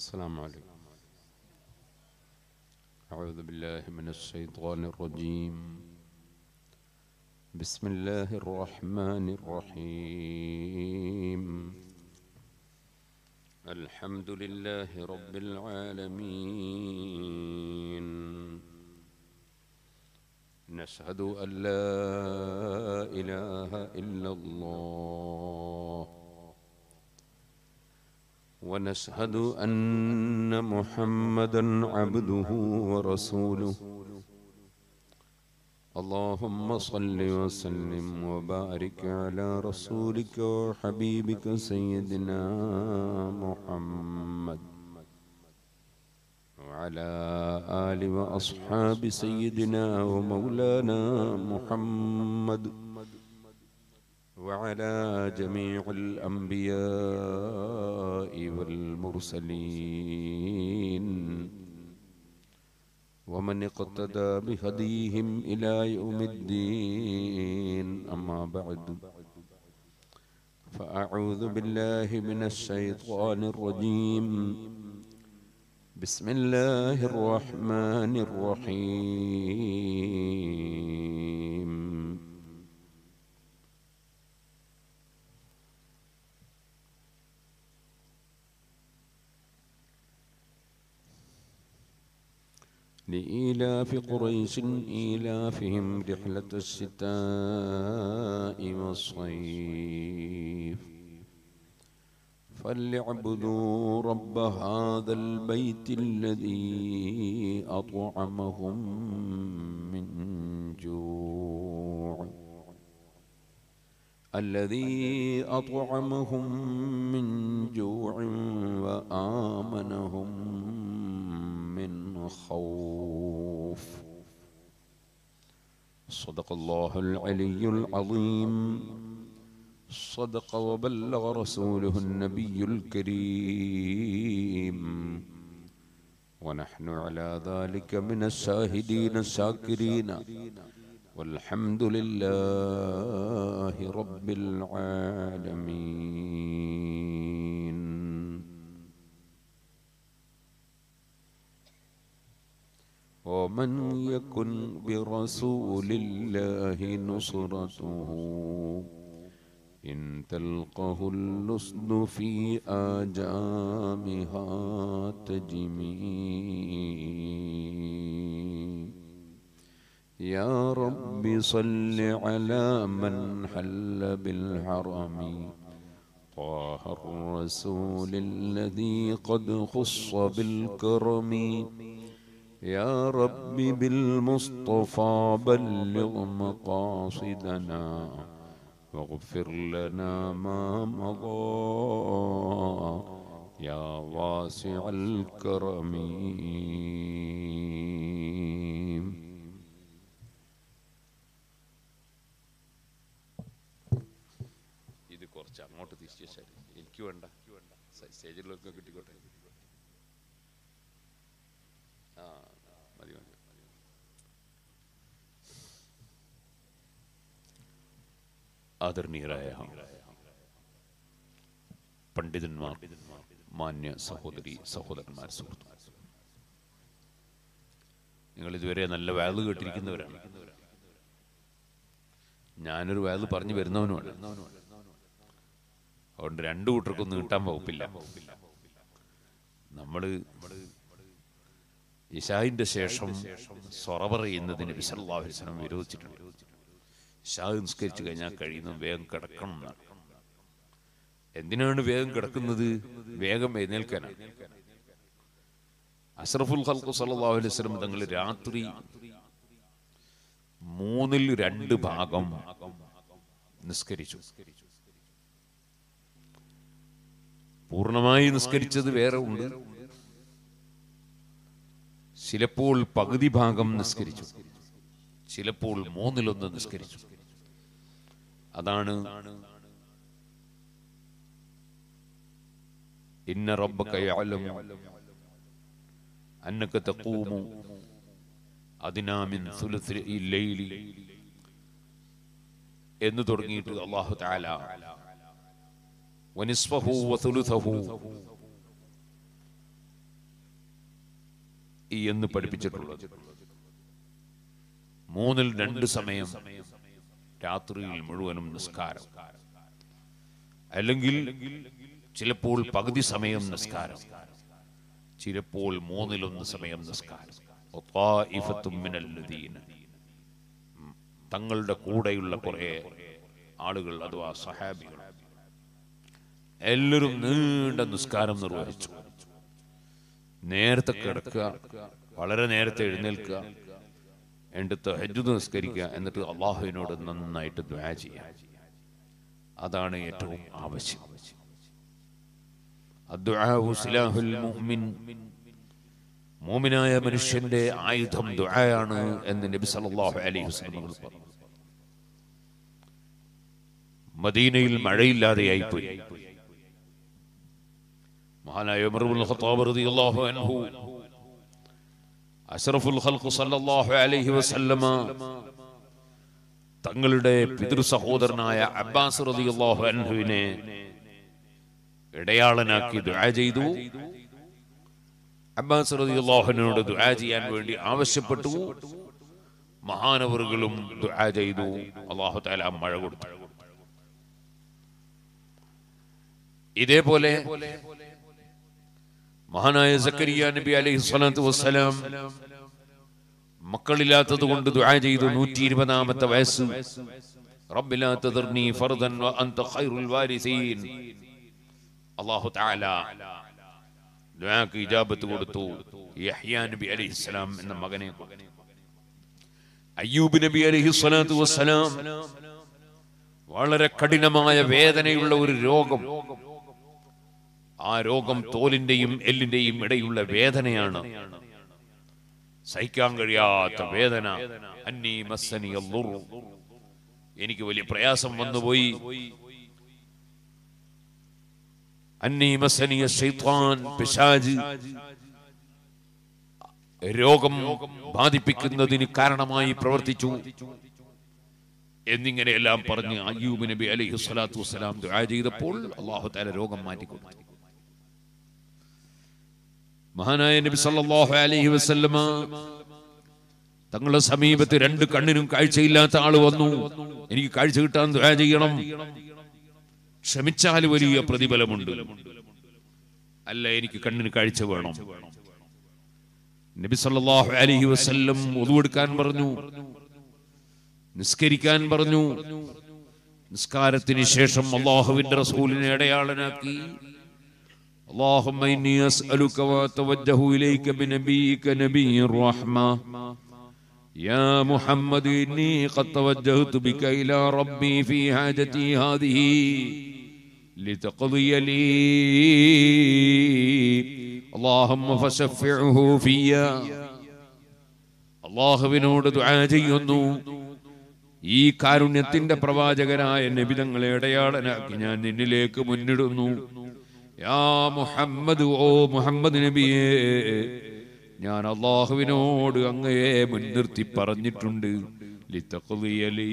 السلام عليكم. أعوذ بالله من الشيطان الرجيم. بسم الله الرحمن الرحيم. الحمد لله رب العالمين. نشهد أن لا إله إلا الله، ونشهد أن محمدًا عبده ورسوله. اللهم صل وسلم وبارك على رسولك وحبيبك سيدنا محمد وعلى آل وأصحاب سيدنا ومولانا محمد وعلى جميع الأنبياء والمرسلين ومن اقتدى بهديهم إلى يوم الدين. أما بعد، فأعوذ بالله من الشيطان الرجيم. بسم الله الرحمن الرحيم. لإيلاف قريش إيلافهم رحلة الشتاء والصيف فليعبدوا رب هذا البيت الذي أطعمهم من جوع وآمنهم من خوف. صدق الله العلي العظيم. صدق وبلغ رسوله النبي الكريم، ونحن على ذلك من الشاهدين الشاكرين، والحمد لله رب العالمين. ومن يكن برسول الله نصرته إن تلقه اللصد في آجامها تجمي. يا رب صل على من حل بالحرم طه الرسول الذي قد خص بالكرم. يا رب بالمصطفى بلغ مقاصدنا واغفر لنا ما مضى يا واسع الكرم. ഇത് കുറച്ച് അങ്ങോട്ട് തിരിച്ചു ശരി, എനിക്ക് വേണ്ട, സ്റ്റേജിലൊക്കെ കിട്ടിക്കോട്ടെ. ആദരണീയരായ പണ്ഡിതന്മാർ, മാന്യ സഹോദരി സഹോദരന്മാർ, സുഹൃത്തുക്കൾ, നിങ്ങൾ ഇതുവരെ നല്ല വാല് കേട്ടിരിക്കുന്നവരാണ്. ഞാനൊരു വാല് പറഞ്ഞു വരുന്നവനുമാണ്. അതുകൊണ്ട് രണ്ടു കൂട്ടർക്കൊന്നും കിട്ടാൻ വകുപ്പില്ല. നമ്മള് ഇശാഇന്റെ ശേഷം സ്വറ പറയുന്നതിന് നബി സല്ലല്ലാഹു അലൈഹി വസല്ലം വിരോധിച്ചിട്ടുണ്ട്. ഇശാ നിസ്കരിച്ചു കഴിഞ്ഞാൽ കഴിയുന്ന വേഗം കിടക്കണം എന്നാണ്. എന്തിനാണ് വേഗം കിടക്കുന്നത്? വേഗം എഴുന്നേൽക്കാനാണ്. അഷ്റഫുൽ ഖൽഖ് സല്ലല്ലാഹു അലൈഹി വസല്ലം തങ്ങൾ രാത്രി 2/3 നിസ്കരിച്ചു. പൂർണ്ണമായി നിസ്കരിച്ചത് വേറെ ഉണ്ട്. ചിലപ്പോൾ പകുതി ഭാഗം നിസ്കരിച്ചു, ചിലപ്പോൾ 1/3 നിസ്കരിച്ചു. അതാണ് ഇന്ന റബ്ബക യഅലമു അന്നക തഖൂമു അദ്നാ മിൻ സുലുസിൽ ലൈലി എന്ന് തുടങ്ങിയിട്ട് അല്ലാഹു തആല വനിസ്ഫഹു വസുലുസഹു എന്ന് പഠിപ്പിച്ചിട്ടുള്ളത്. 2 സമയം രാത്രിയിൽ മുഴുവനും നിസ്കാരം, അല്ലെങ്കിൽ ചിലപ്പോൾ പകുതി സമയം നിസ്കാരം, ചിലപ്പോൾ 1/3 സമയം നിസ്കാരം. തങ്ങളുടെ കൂടെയുള്ള കുറെ ആളുകൾ അഥവാ സഹാബികൾ എല്ലാവരും നീണ്ട നിസ്കാരം നിർവഹിച്ചു. നേരത്തെ കിടക്കുക, വളരെ നേരത്തെ എഴുന്നേൽക്കുക, എന്നിട്ട് തഹജ്ജുദ് നിസ്കരിക്കുക, എന്നിട്ട് അള്ളാഹുവിനോട് നന്നായിട്ട് ദുആ ചെയ്യുക. അതാണ് ഏറ്റവും ആവശ്യം. അദ്ദുആഉ സിലാഹുൽ മുഅ്മിൻ, മുഅ്മിനായ മനുഷ്യന്റെ ആയുധം ദുആയാണ് എന്ന് നബി സല്ലല്ലാഹു അലൈഹി വസല്ലം പറഞ്ഞു. മദീനയിൽ മഴയില്ലാതെയായി പോയി. മഹാനായ ഉമർ ഇബ്നുൽ ഖത്താബ് റളിയല്ലാഹു അൻഹു അഷ്റഫുൽ ഖൽഖ് സല്ലല്ലാഹു അലൈഹി വസല്ലമ തങ്ങളുടെ പിതൃ സഹോദരനായ അബ്ബാസ് റളിയല്ലാഹു അൻഹുവിനെ ഇടയാളനാക്കി ദുആ ചെയ്തു. അബ്ബാസ് റളിയല്ലാഹു അൻഹുവിനോട് ദുആ ചെയ്യാൻ വേണ്ടി ആവശ്യപ്പെട്ടു. മഹാനവറുകളും ദുആ ചെയ്തു. അല്ലാഹു തആല മഴ കൊടുത്തു. ഇതേപോലെ മഹാനായ സക്കരിയ നബി അലൈഹി സ്വലാത്തു വസ്സലാം മക്കളില്ലാത്തത് കൊണ്ട് ദുആ ചെയ്തു. 120-ാമത്തെ വയസ്സ്, റബ്ബി ലാ തദർനി ഫർദൻ വ അൻത ഖൈറുൽ വാരിസീൻ. അല്ലാഹു തആല ദുആക്ക് ഇജാബത്ത് കൊടുത്തു. യഹ്യാ നബി അലൈഹിസ്സലാം എന്ന മകനെ. അയ്യൂബ് നബി അലൈഹി സ്വലാത്തു വസ്സലാം വളരെ കഠിനമായ വേദനയുള്ള ഒരു രോഗം, ആ രോഗം തോലിന്റെയും എല്ലിന്റെയും ഇടയിലുള്ള വേദനയാണ്. സഹിക്കാൻ കഴിയാത്ത വേദന. അന്നീ മസ്സനി അദ്ദുർ, എനിക്ക് വലിയ പ്രയാസം വന്നുപോയി. അന്നീ മസ്സനി അശ്ശൈത്വാൻ, പിശാച് രോഗം ബാധിപ്പിക്കുന്നതിന് കാരണമായി പ്രവർത്തിച്ചു എന്നിങ്ങനെയെല്ലാം പറഞ്ഞ് അയ്യൂബ് നബി അലൈഹി സ്വലാത്തു വസ്സലാം ദുആ ചെയ്തപ്പോൾ അല്ലാഹു തആല രോഗം മാറ്റിക്കൊടുത്തു. മഹാനായ നബി സല്ലല്ലാഹു അലൈഹി വസല്ലമ തങ്ങളുടെ സമീപത്ത് 2 കണ്ണിനും കാഴ്ചയില്ലാത്ത ആള് വന്നു. എനിക്ക് കാഴ്ച കിട്ടാൻ ദുആ ചെയ്യണം. ക്ഷമിച്ചാൽ വലിയ പ്രതിഫലമുണ്ട്. അല്ല, എനിക്ക് കണ്ണിന് കാഴ്ച വേണം. നബി സല്ലല്ലാഹു അലൈഹി വസല്ലം വുദു എടുക്കാൻ പറഞ്ഞു, നിസ്കരിക്കാൻ പറഞ്ഞു. നിസ്കാരത്തിന് ശേഷം അല്ലാഹുവിന്റെ റസൂലിനെ ഇടയാളനാക്കി. اللهم إني أسألك وأتوجه إليك بنبيك نبي الرحمة يا محمد إني قد توجهت بك إلى ربي في حاجتي هذه لتقضي لي اللهم فشفعه فيا. അല്ലാഹുവിനോട് ദുആ ചെയ്യുന്നു, ഈ കാരുണ്യത്തിന്റെ പ്രവാചകനായ നബി തങ്ങളെ ഇടയാളനാക്കി ഞാൻ നിന്നിലേക്ക് മുന്നിടുന്നു. യാ മുഹമ്മദ്, ഓ മുഹമ്മദ് നബിയേ, ഞാൻ അല്ലാഹുവിനോട് അങ്ങയെ മുൻനിർത്തി പറഞ്ഞിട്ടുണ്ട്. ലിതഖ്ളിയലി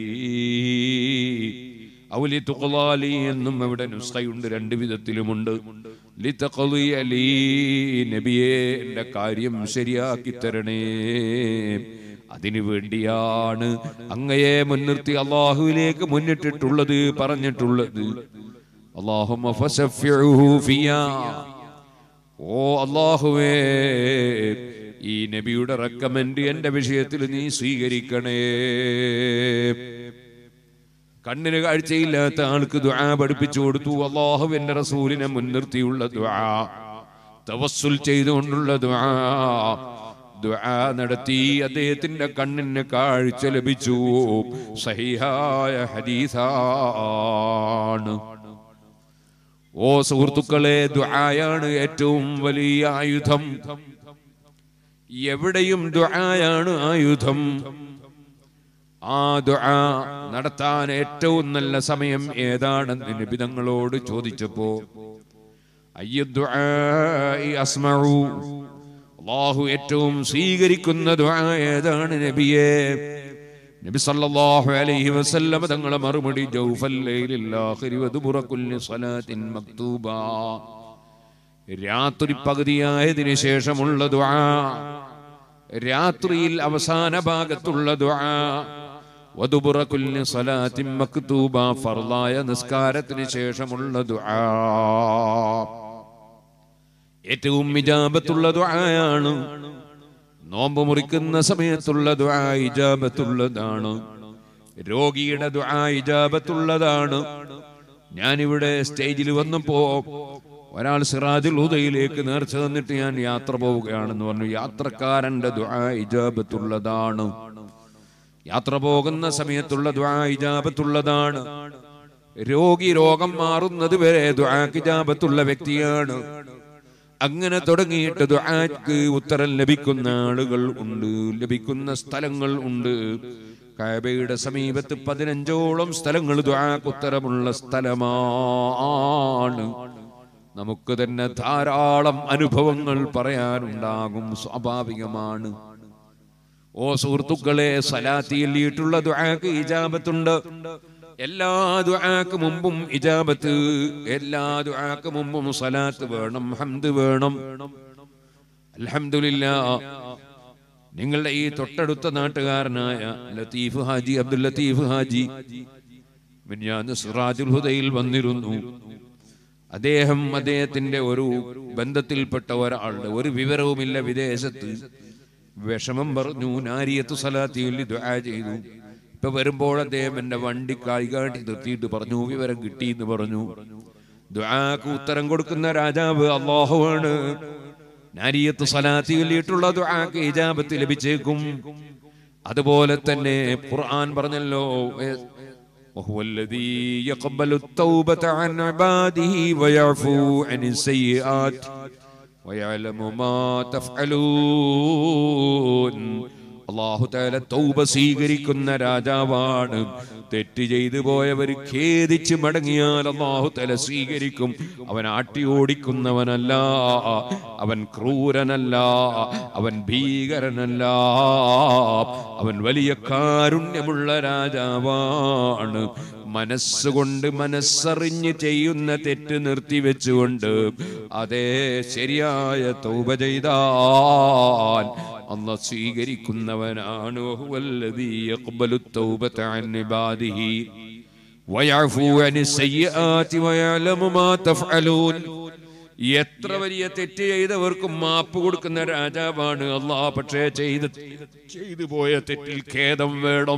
ഔ ലിതുഖ്ലാലി എന്നും അവിടെ നുസ്ഖയുണ്ട്, 2 വിധത്തിലുമുണ്ട്. ലിതഖ്ളിയലി, നബിയേ എൻ്റെ കാര്യം ശരിയാക്കി തരണേ. അതിനു വേണ്ടിയാണ് അങ്ങയെ മുൻനിർത്തി അല്ലാഹുവിലേക്ക് മുന്നിട്ടിട്ടുള്ളത്, പറഞ്ഞിട്ടുള്ളത്. അല്ലാഹുമ്മ ഫശഫിഉഹു ഫിയാ, ഓ അല്ലാഹുവേ, ഈ നബിയുടെ റെക്കമെൻഡ് എന്റെ വിഷയത്തിൽ നീ സ്വീകരിക്കണേ. കണ്ണിന് കാഴ്ചയില്ലാത്ത ആൾക്ക് ദുആ പഠിപ്പിച്ചു കൊടുത്തു. അല്ലാഹുവിന്റെ റസൂലിനെ മുൻനിർത്തിയുള്ള ദുആ, തവസ്സുൽ ചെയ്തുകൊണ്ടുള്ള ദുആ, ദുആ നടത്തി അദ്ദേഹത്തിന്റെ കണ്ണിന് കാഴ്ച ലഭിച്ചു. സഹീഹായ ഹദീസാണ്. ഓ സുഹൃത്തുക്കളെ, ദുആയാണ് ഏറ്റവും വലിയ ആയുധം. എവിടെയും ദുആയാണ് ആയുധം. ആ ദുആ നടത്താൻ ഏറ്റവും നല്ല സമയം ഏതാണെന്ന് നബി തങ്ങളോട് ചോദിച്ചപ്പോ അയ്യ ദുആഇ അസ്മഉ, അല്ലാഹു ഏറ്റവും സ്വീകരിക്കുന്ന ദുആ ഏതാണ് നബിയേ? നബി സല്ലല്ലാഹു അലൈഹി വസല്ലം തങ്ങളെ മറുപടി ജൗഫൽ ലൈലിൽ ആഖിരി വദുബുറ കുല്ലി സ്വലാത്തിൻ മക്തൂബ, രാത്രി പകുതിയായതിനു ശേഷമുള്ള ദുആ. രാത്രിയിൽ അവസാന ഭാഗത്തുള്ള ദുആ വദുബുറ കുല്ലി സ്വലാത്തിൻ മക്തൂബ ഫർളായ നിസ്കാരത്തിന് ശേഷമുള്ള ദുആ ഏറ്റവും ഇജാബത്തുള്ള ദുആയാണ്. നോമ്പ് മുറിക്കുന്ന സമയത്തുള്ള ദുആ ഇജാബത്തുള്ളതാണ്. രോഗിയുടെ ദുആ ഇജാബത്തുള്ളതാണ്. ഞാനിവിടെ സ്റ്റേജിൽ വന്നപ്പോ ഒരാൾ സിറാജുൽ ഹുദയിലേക്ക് നേർച്ച തന്നിട്ട് ഞാൻ യാത്ര പോവുകയാണെന്ന് പറഞ്ഞു. യാത്രക്കാരന്റെ ദുആ ഇജാബത്തുള്ളതാണ്. യാത്ര പോകുന്ന സമയത്തുള്ള ദുആ ഇജാബത്തുള്ളതാണ്. രോഗി രോഗം മാറുന്നത് വരെ ദുആക്ക് ഇജാബത്തുള്ള വ്യക്തിയാണ്. അങ്ങനെ തുടങ്ങിയിട്ട് ദുആക്ക് ഉത്തരം ലഭിക്കുന്ന ആളുകൾ ഉണ്ട്, ലഭിക്കുന്ന സ്ഥലങ്ങൾ ഉണ്ട്. കഅബയുടെ സമീപത്ത് 15ഓളം സ്ഥലങ്ങൾ ദുആക്ക് ഉത്തരമുള്ള സ്ഥലമാണ്. നമുക്ക് തന്നെ ധാരാളം അനുഭവങ്ങൾ പറയാനുണ്ടാകും, സ്വാഭാവികമാണ്. ഓ സുഹൃത്തുക്കളെ, സ്വലാത്ത് ചൊല്ലിയിട്ടുള്ള ദുആക്ക് ഇജാബത്തുണ്ട്. എല്ലാ ദുആക്ക് മുമ്പും ഇജാബത്ത്, എല്ലാ ദുആക്ക് മുമ്പും സ്വലാത്ത് വേണം, ഹംദ് വേണം. അൽഹംദുലില്ലാഹ്. നിങ്ങളുടെ ഈ തൊട്ടടുത്ത നാട്ടുകാരനായ ലത്തീഫ് ഹാജി, അബ്ദുൽ ലത്തീഫ് ഹാജി മിനിഞ്ഞാന്ന് സിറാജുൽ ഹുദയിൽ വന്നിരുന്നു. അദ്ദേഹത്തിന്റെ ഒരു ബന്ധത്തിൽപ്പെട്ട ഒരാളുടെ ഒരു വിവരവുമില്ല, വിദേശത്ത് വിഷമം പറഞ്ഞു. നാരിയത്ത് സ്വലാത്ത് ചൊല്ലി ദുആ ചെയ്തു. ഇപ്പൊ വരുമ്പോൾ അദ്ദേഹം എന്റെ വണ്ടി കാട്ടി നിർത്തിയിട്ട് പറഞ്ഞു, വിവരം കിട്ടിയെന്ന് പറഞ്ഞു. ദുആക്ക് ഉത്തരം കൊടുക്കുന്ന രാജാവ് അല്ലാഹുവാണ്. നാരിയത്ത് സ്വലാത്ത് ചൊല്ലിയിട്ടുള്ള ദുആക്ക് ഇജാബത്ത് ലഭിച്ചേക്കും. അതുപോലെ തന്നെ ഖുർആൻ പറഞ്ഞല്ലോ, وهو الذي يقبل التوبة عن عباده ويعفو عن السيئات ويعلم ما تفعلون. അല്ലാഹു തആല തൗബ സ്വീകരിക്കുന്ന രാജാവാണ്. തെറ്റ് ചെയ്തു പോയവർ ഖേദിച്ച് മടങ്ങിയാൽ അല്ലാഹു തആല സ്വീകരിക്കും. അവൻ ആട്ടി ഓടിക്കുന്നവനല്ല, അവൻ ക്രൂരനല്ല, അവൻ ഭീകരനല്ല, അവൻ വലിയ കാരുണ്യമുള്ള രാജാവാണ്. മനസ്സുകൊണ്ട് മനസ്സറിഞ്ഞ് ചെയ്യുന്ന തെറ്റ് നിർത്തിവെച്ചുകൊണ്ട് അതേ ശരിയായ തൗബ ചെയ്താൽ അല്ലാഹു സ്വീകരിക്കുന്നവനാണ്. വഹുവല്ലദീ യഖ്ബലു തൗബത അൻ ഇബാദിഹി വയഅഫു അനിസ്സയ്യിആതി വയഅലമു മാ തഫ്അലൂൻ. എത്ര വലിയ തെറ്റ് ചെയ്തവർക്കും മാപ്പ് കൊടുക്കുന്ന രാജാവാണ് അല്ലാഹ്. പക്ഷേ ചെയ്തു പോയ തെറ്റിൽ ഖേദം വേണം,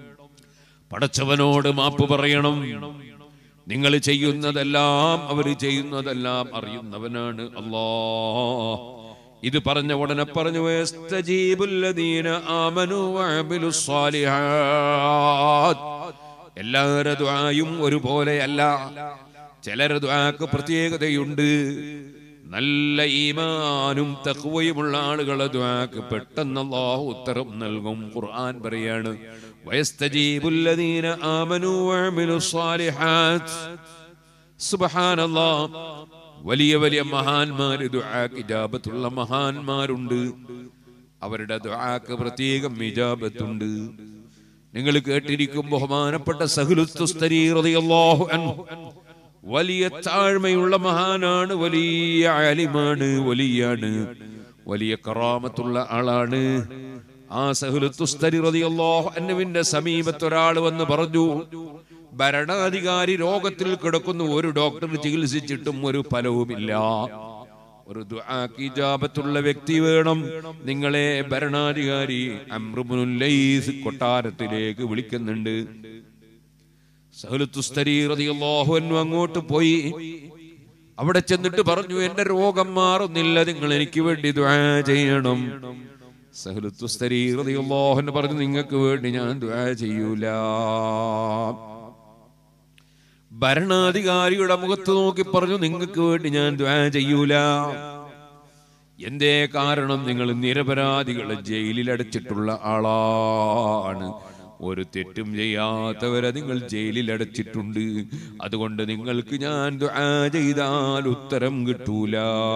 പടച്ചവനോട് മാപ്പ് പറയണം. നിങ്ങൾ ചെയ്യുന്നതെല്ലാം അവർ ചെയ്യുന്നതെല്ലാം അറിയുന്നവനാണ് അല്ലാഹ്. ഇത് പറഞ്ഞ ഉടനെ പറഞ്ഞു, യസ്തജീബുല്ലദീന ആമനു വഅമിലുസ് സാലിഹാത്ത്. എല്ലാവരുടെ ദുആയും ഒരുപോലെയല്ല. ചിലരുടെ ദുആക്ക് പ്രത്യേകതയുണ്ട്. നല്ല ഈമാനും തഖ്വയുമുള്ള ആളുകളുടെ ദുആക്ക് പെട്ടെന്ന് അല്ലാഹു ഉത്തരം നൽകും. ഖുർആൻ പറയാണ്, വയസ്തജീബുല്ലദീന ആമനു വഅമിലുസ് സാലിഹാത്ത്. സുബ്ഹാനല്ലാഹ്. വലിയ വലിയ മഹാന്മാർ, ദുആക്ക് ഇജാബത്തുള്ള മഹാന്മാരുണ്ട്. അവരുടെ ദുആക്ക് പ്രത്യേകം ഇജാബത്തുണ്ട്. നിങ്ങൾ കേട്ടിരിക്കും, ബഹുമാനപ്പെട്ട സഹ്ലുൽ തുസ്തരി റളിയല്ലാഹു അൻഹു വലിയ താഴ്മയുള്ള മഹാനാണ്, വലിയ ആലിമാണ്, വലിയാണ്, വലിയ കറാമത്തുള്ള ആളാണ്. ആ സഹ്ലുൽ തുസ്തരി റളിയല്ലാഹു അൻഹുവിന്റെ സമീപത്ത് ഒരാൾ വന്ന് പറഞ്ഞു, ഭരണാധികാരി രോഗത്തിൽ കിടക്കുന്നു, ഒരു ഡോക്ടർ ചികിത്സിച്ചിട്ടും ഒരു ഫലവുമില്ല. ഒരു ദുആക്ക് ഇജാബത്തുള്ള വ്യക്തി വേണം. നിങ്ങളെ ഭരണാധികാരി അംർ ഇബ്നുൽ ലൈസ് കൊട്ടാരത്തിലേക്ക് വിളിക്കുന്നുണ്ട്. സഹ്ലുൽ തുസ്തരി റളിയല്ലാഹു അൻഹു അങ്ങോട്ട് പോയി. അവിടെ ചെന്നിട്ട് പറഞ്ഞു, എന്റെ രോഗം മാറുന്നില്ല, നിങ്ങൾ എനിക്ക് വേണ്ടി ദുആ ചെയ്യണം. സഹ്ലുൽ തുസ്തരി റളിയല്ലാഹു അൻഹു പറഞ്ഞു, നിങ്ങൾക്ക് വേണ്ടി ഞാൻ ദുആ ചെയ്യൂല. ഭരണാധികാരിയുടെ മുഖത്ത് നോക്കി പറഞ്ഞു, നിങ്ങൾക്ക് വേണ്ടി ഞാൻ ദുആ ചെയ്യൂല. എന്തേ കാരണം? നിങ്ങൾ നിരപരാധികളെ ജയിലിൽ അടച്ചിട്ടുള്ള ആളാണ്. ഒരു തെറ്റും ചെയ്യാത്തവരെ നിങ്ങൾ ജയിലിൽ അടച്ചിട്ടുണ്ട്. അതുകൊണ്ട് നിങ്ങൾക്ക് ഞാൻ ദുആ ചെയ്താൽ ഉത്തരം കിട്ടൂല.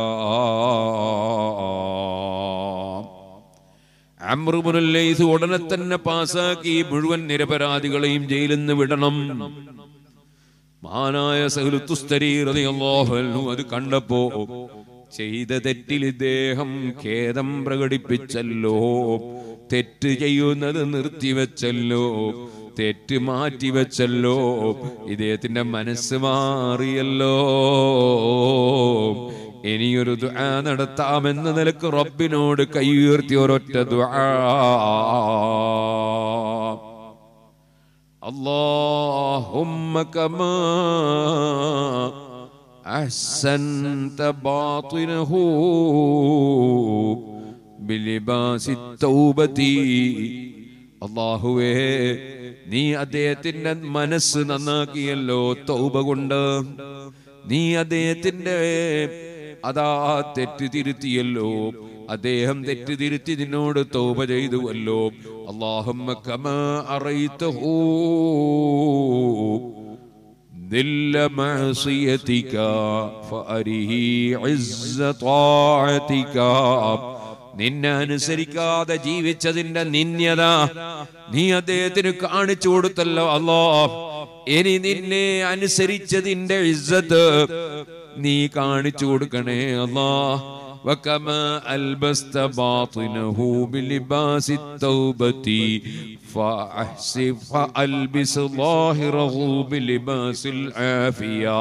അംർ ഇബ്നുൽ ലൈസ് ഉടനെ തന്നെ പാസാക്കി, മുഴുവൻ നിരപരാധികളെയും ജയിലിൽ നിന്ന് വിടണം. മഹാനായ സഹ്ലുൽ തുസ്തരി റളിയല്ലാഹു അൻഹു അത് കണ്ടപ്പോ ചെയ്ത തെറ്റിൽ ഇദ്ദേഹം ഖേദം പ്രകടിപ്പിച്ചല്ലോ, തെറ്റ് ചെയ്യുന്നത് നിർത്തിവെച്ചല്ലോ, തെറ്റ് മാറ്റിവെച്ചല്ലോ, ഇദ്ദേഹത്തിന്റെ മനസ്സ് മാറിയല്ലോ. ഇനിയൊരു ദുആ നടത്താമെന്ന നിലക്ക് റബ്ബിനോട് കൈയുയർത്തി ഒരൊറ്റ ദുആ. اللهم كما أحسنت باطنه بلباس التوبة. അല്ലാഹുവേ, നീ അദ്ദേഹത്തിന്റെ മനസ്സ് നന്നാക്കിയല്ലോ തൗബ കൊണ്ട്. നീ അദ്ദേഹത്തിന്റെ അതാ തെറ്റ് തിരുത്തിയല്ലോ. അദ്ദേഹം തെറ്റ് തിരുത്തി നിന്നോട് തൗബ ചെയ്തുവല്ലോ. അല്ലാഹുമ്മ കമാ അറൈതഹു ദില്ല മഅസിയതിക ഫഅരിഹി ഇസ്സ ത്വാഅതിക. നിന്നെ അനുസരിക്കാതെ ജീവിച്ചതിന്റെ നിന്യത നീ അദ്ദേഹത്തിന് കാണിച്ചു കൊടുത്തല്ലോ അല്ലാഹ്. ഇനി നിന്നെ അനുസരിച്ചതിന്റെ ഇസ്സത്ത് നീ കാണിച്ചു കൊടുക്കണേ അല്ലാഹ്. وكما ألبست باطنه بلباس التوبة فألبس ظاهره بلباس العافية.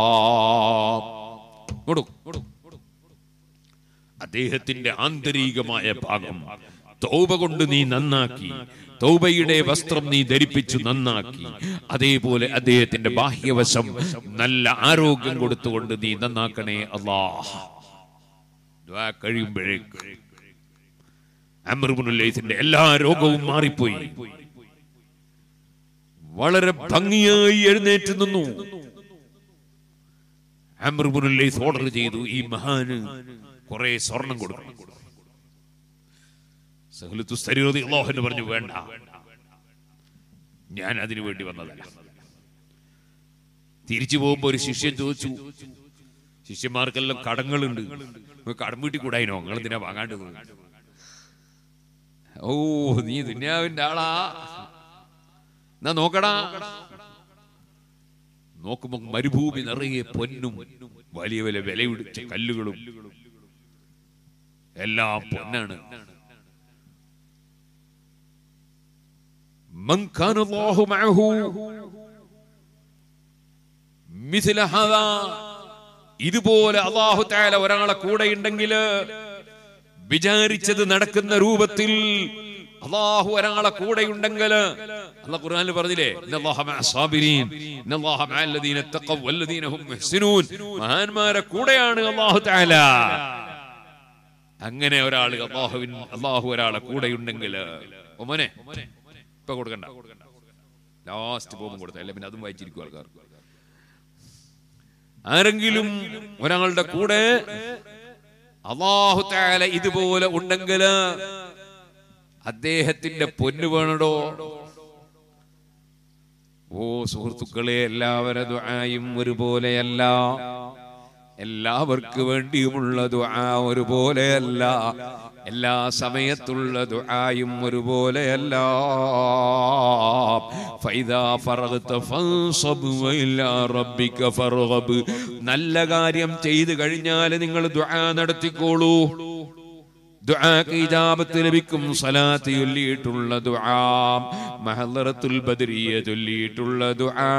അദ്ദേഹത്തിന്റെ ആന്തരികമായ ഭാഗം തൗബ കൊണ്ട് നീ നന്നാക്കി, തൗബയുടെ വസ്ത്രം നീ ധരിപ്പിച്ചു നന്നാക്കി. അതേപോലെ അദ്ദേഹത്തിന്റെ ബാഹ്യവശം നല്ല ആരോഗ്യം കൊടുത്തുകൊണ്ട് നീ നന്നാക്കണേ അല്ലാഹ്. ദുആ കഴിയുമ്പോഴേക്ക് അംർ ഇബ്നുൽ ലൈസിന്റെ എല്ലാ രോഗവും മാറിപ്പോയി. വളരെ ഭംഗിയായി എഴുന്നേറ്റ് നിന്നു. അംർ ഇബ്നുൽ ലൈസ് ഓർഡർ ചെയ്തു, ഈ മഹാന് കുറെ സ്വർണം കൊടുക്കണം. സഹ്ലു തുസ്തരി റളിയല്ലാഹു അൻഹു പറഞ്ഞു, വേണ്ട, ഞാൻ അതിനു വേണ്ടി വന്നതല്ല. തിരിച്ചു പോകുമ്പോ ഒരു ശിഷ്യൻ ചോദിച്ചു, ശിഷ്യന്മാർക്കെല്ലാം കടങ്ങളുണ്ട്, കടം വീട്ടി കൂടായിനോ, നിങ്ങൾ എന്തിനാ വാങ്ങാണ്ട്? ഓ, നീ ദുനിയാവിന്റെ ആളാ, എന്നാ നോക്കടാ. നോക്കുമ്പോ മരുഭൂമി നിറയെ പൊന്നും വലിയ വലിയ വിലപിടിച്ച കല്ലുകളും എല്ലാം പൊന്നാണ്. മൻ കാന അല്ലാഹു മഅഹു മിസ്ല ഹദാ, ഇതുപോലെ അല്ലാഹു തആല ഒരാളെ കൂടെ ഉണ്ടെങ്കിൽ വിചാരിച്ചത് നടക്കുന്ന രൂപത്തിൽ അല്ലാഹു ഒരാളെ കൂടെ ഉണ്ടെങ്കിൽ, അല്ലാഹു ഖുർആനിൽ പറഞ്ഞില്ലേ, ഇന്നല്ലാഹ മഅസ്സാബിരീൻ ഇന്നല്ലാഹ മഅല്ലദീന തഖവ വല്ലദീന ഹും മുഹ്സിനൂൻ. മഹാന്മാരെ കൂടെയാണ് അല്ലാഹു തആല. അങ്ങനെ ഒരാൾ അല്ലാഹു ഒരാളെ കൂടെ ഉണ്ടെങ്കിൽ, മോനെ ഇപ്പൊ കൊടുക്കണ്ട, ലാസ്റ്റ് പോകുമ്പോൾ കൊടുത്ത, അല്ല പിന്നെ അതും വായിച്ചിരിക്കും ആൾക്കാർ. ആരെങ്കിലും ഒരാളുടെ കൂടെ അല്ലാഹു തആല ഇതുപോലെ ഉണ്ടെങ്കിൽ അദ്ദേഹത്തിന്റെ പൊന്നു വേണടോ. ഓ സുഹൃത്തുക്കളെ, എല്ലാവരുടെ ദുആയും ഒരുപോലെയല്ല, എല്ലാവർക്കു വേണ്ടിയുമുള്ള ദുആ ഒരുപോലെയല്ല, എല്ലാ സമയത്തുള്ള ദുആയും ഒരുപോലെയല്ല. ഫൈദാ ഫറഗ്ത ഫൻസബ് വഇലാ റബ്ബിക ഫർഗബ്. നല്ല കാര്യം ചെയ്തു കഴിഞ്ഞാൽ നിങ്ങൾ ദുആ നടത്തിക്കോളൂ. ദുആക്ക് ഇജാബത്ത് ലഭിക്കും. സ്വലാത്ത് ചൊല്ലിയിട്ടുള്ള ദുആ, മഹ്ളറത്തുൽ ബദരിയ ചൊല്ലിയിട്ടുള്ള ദുആ,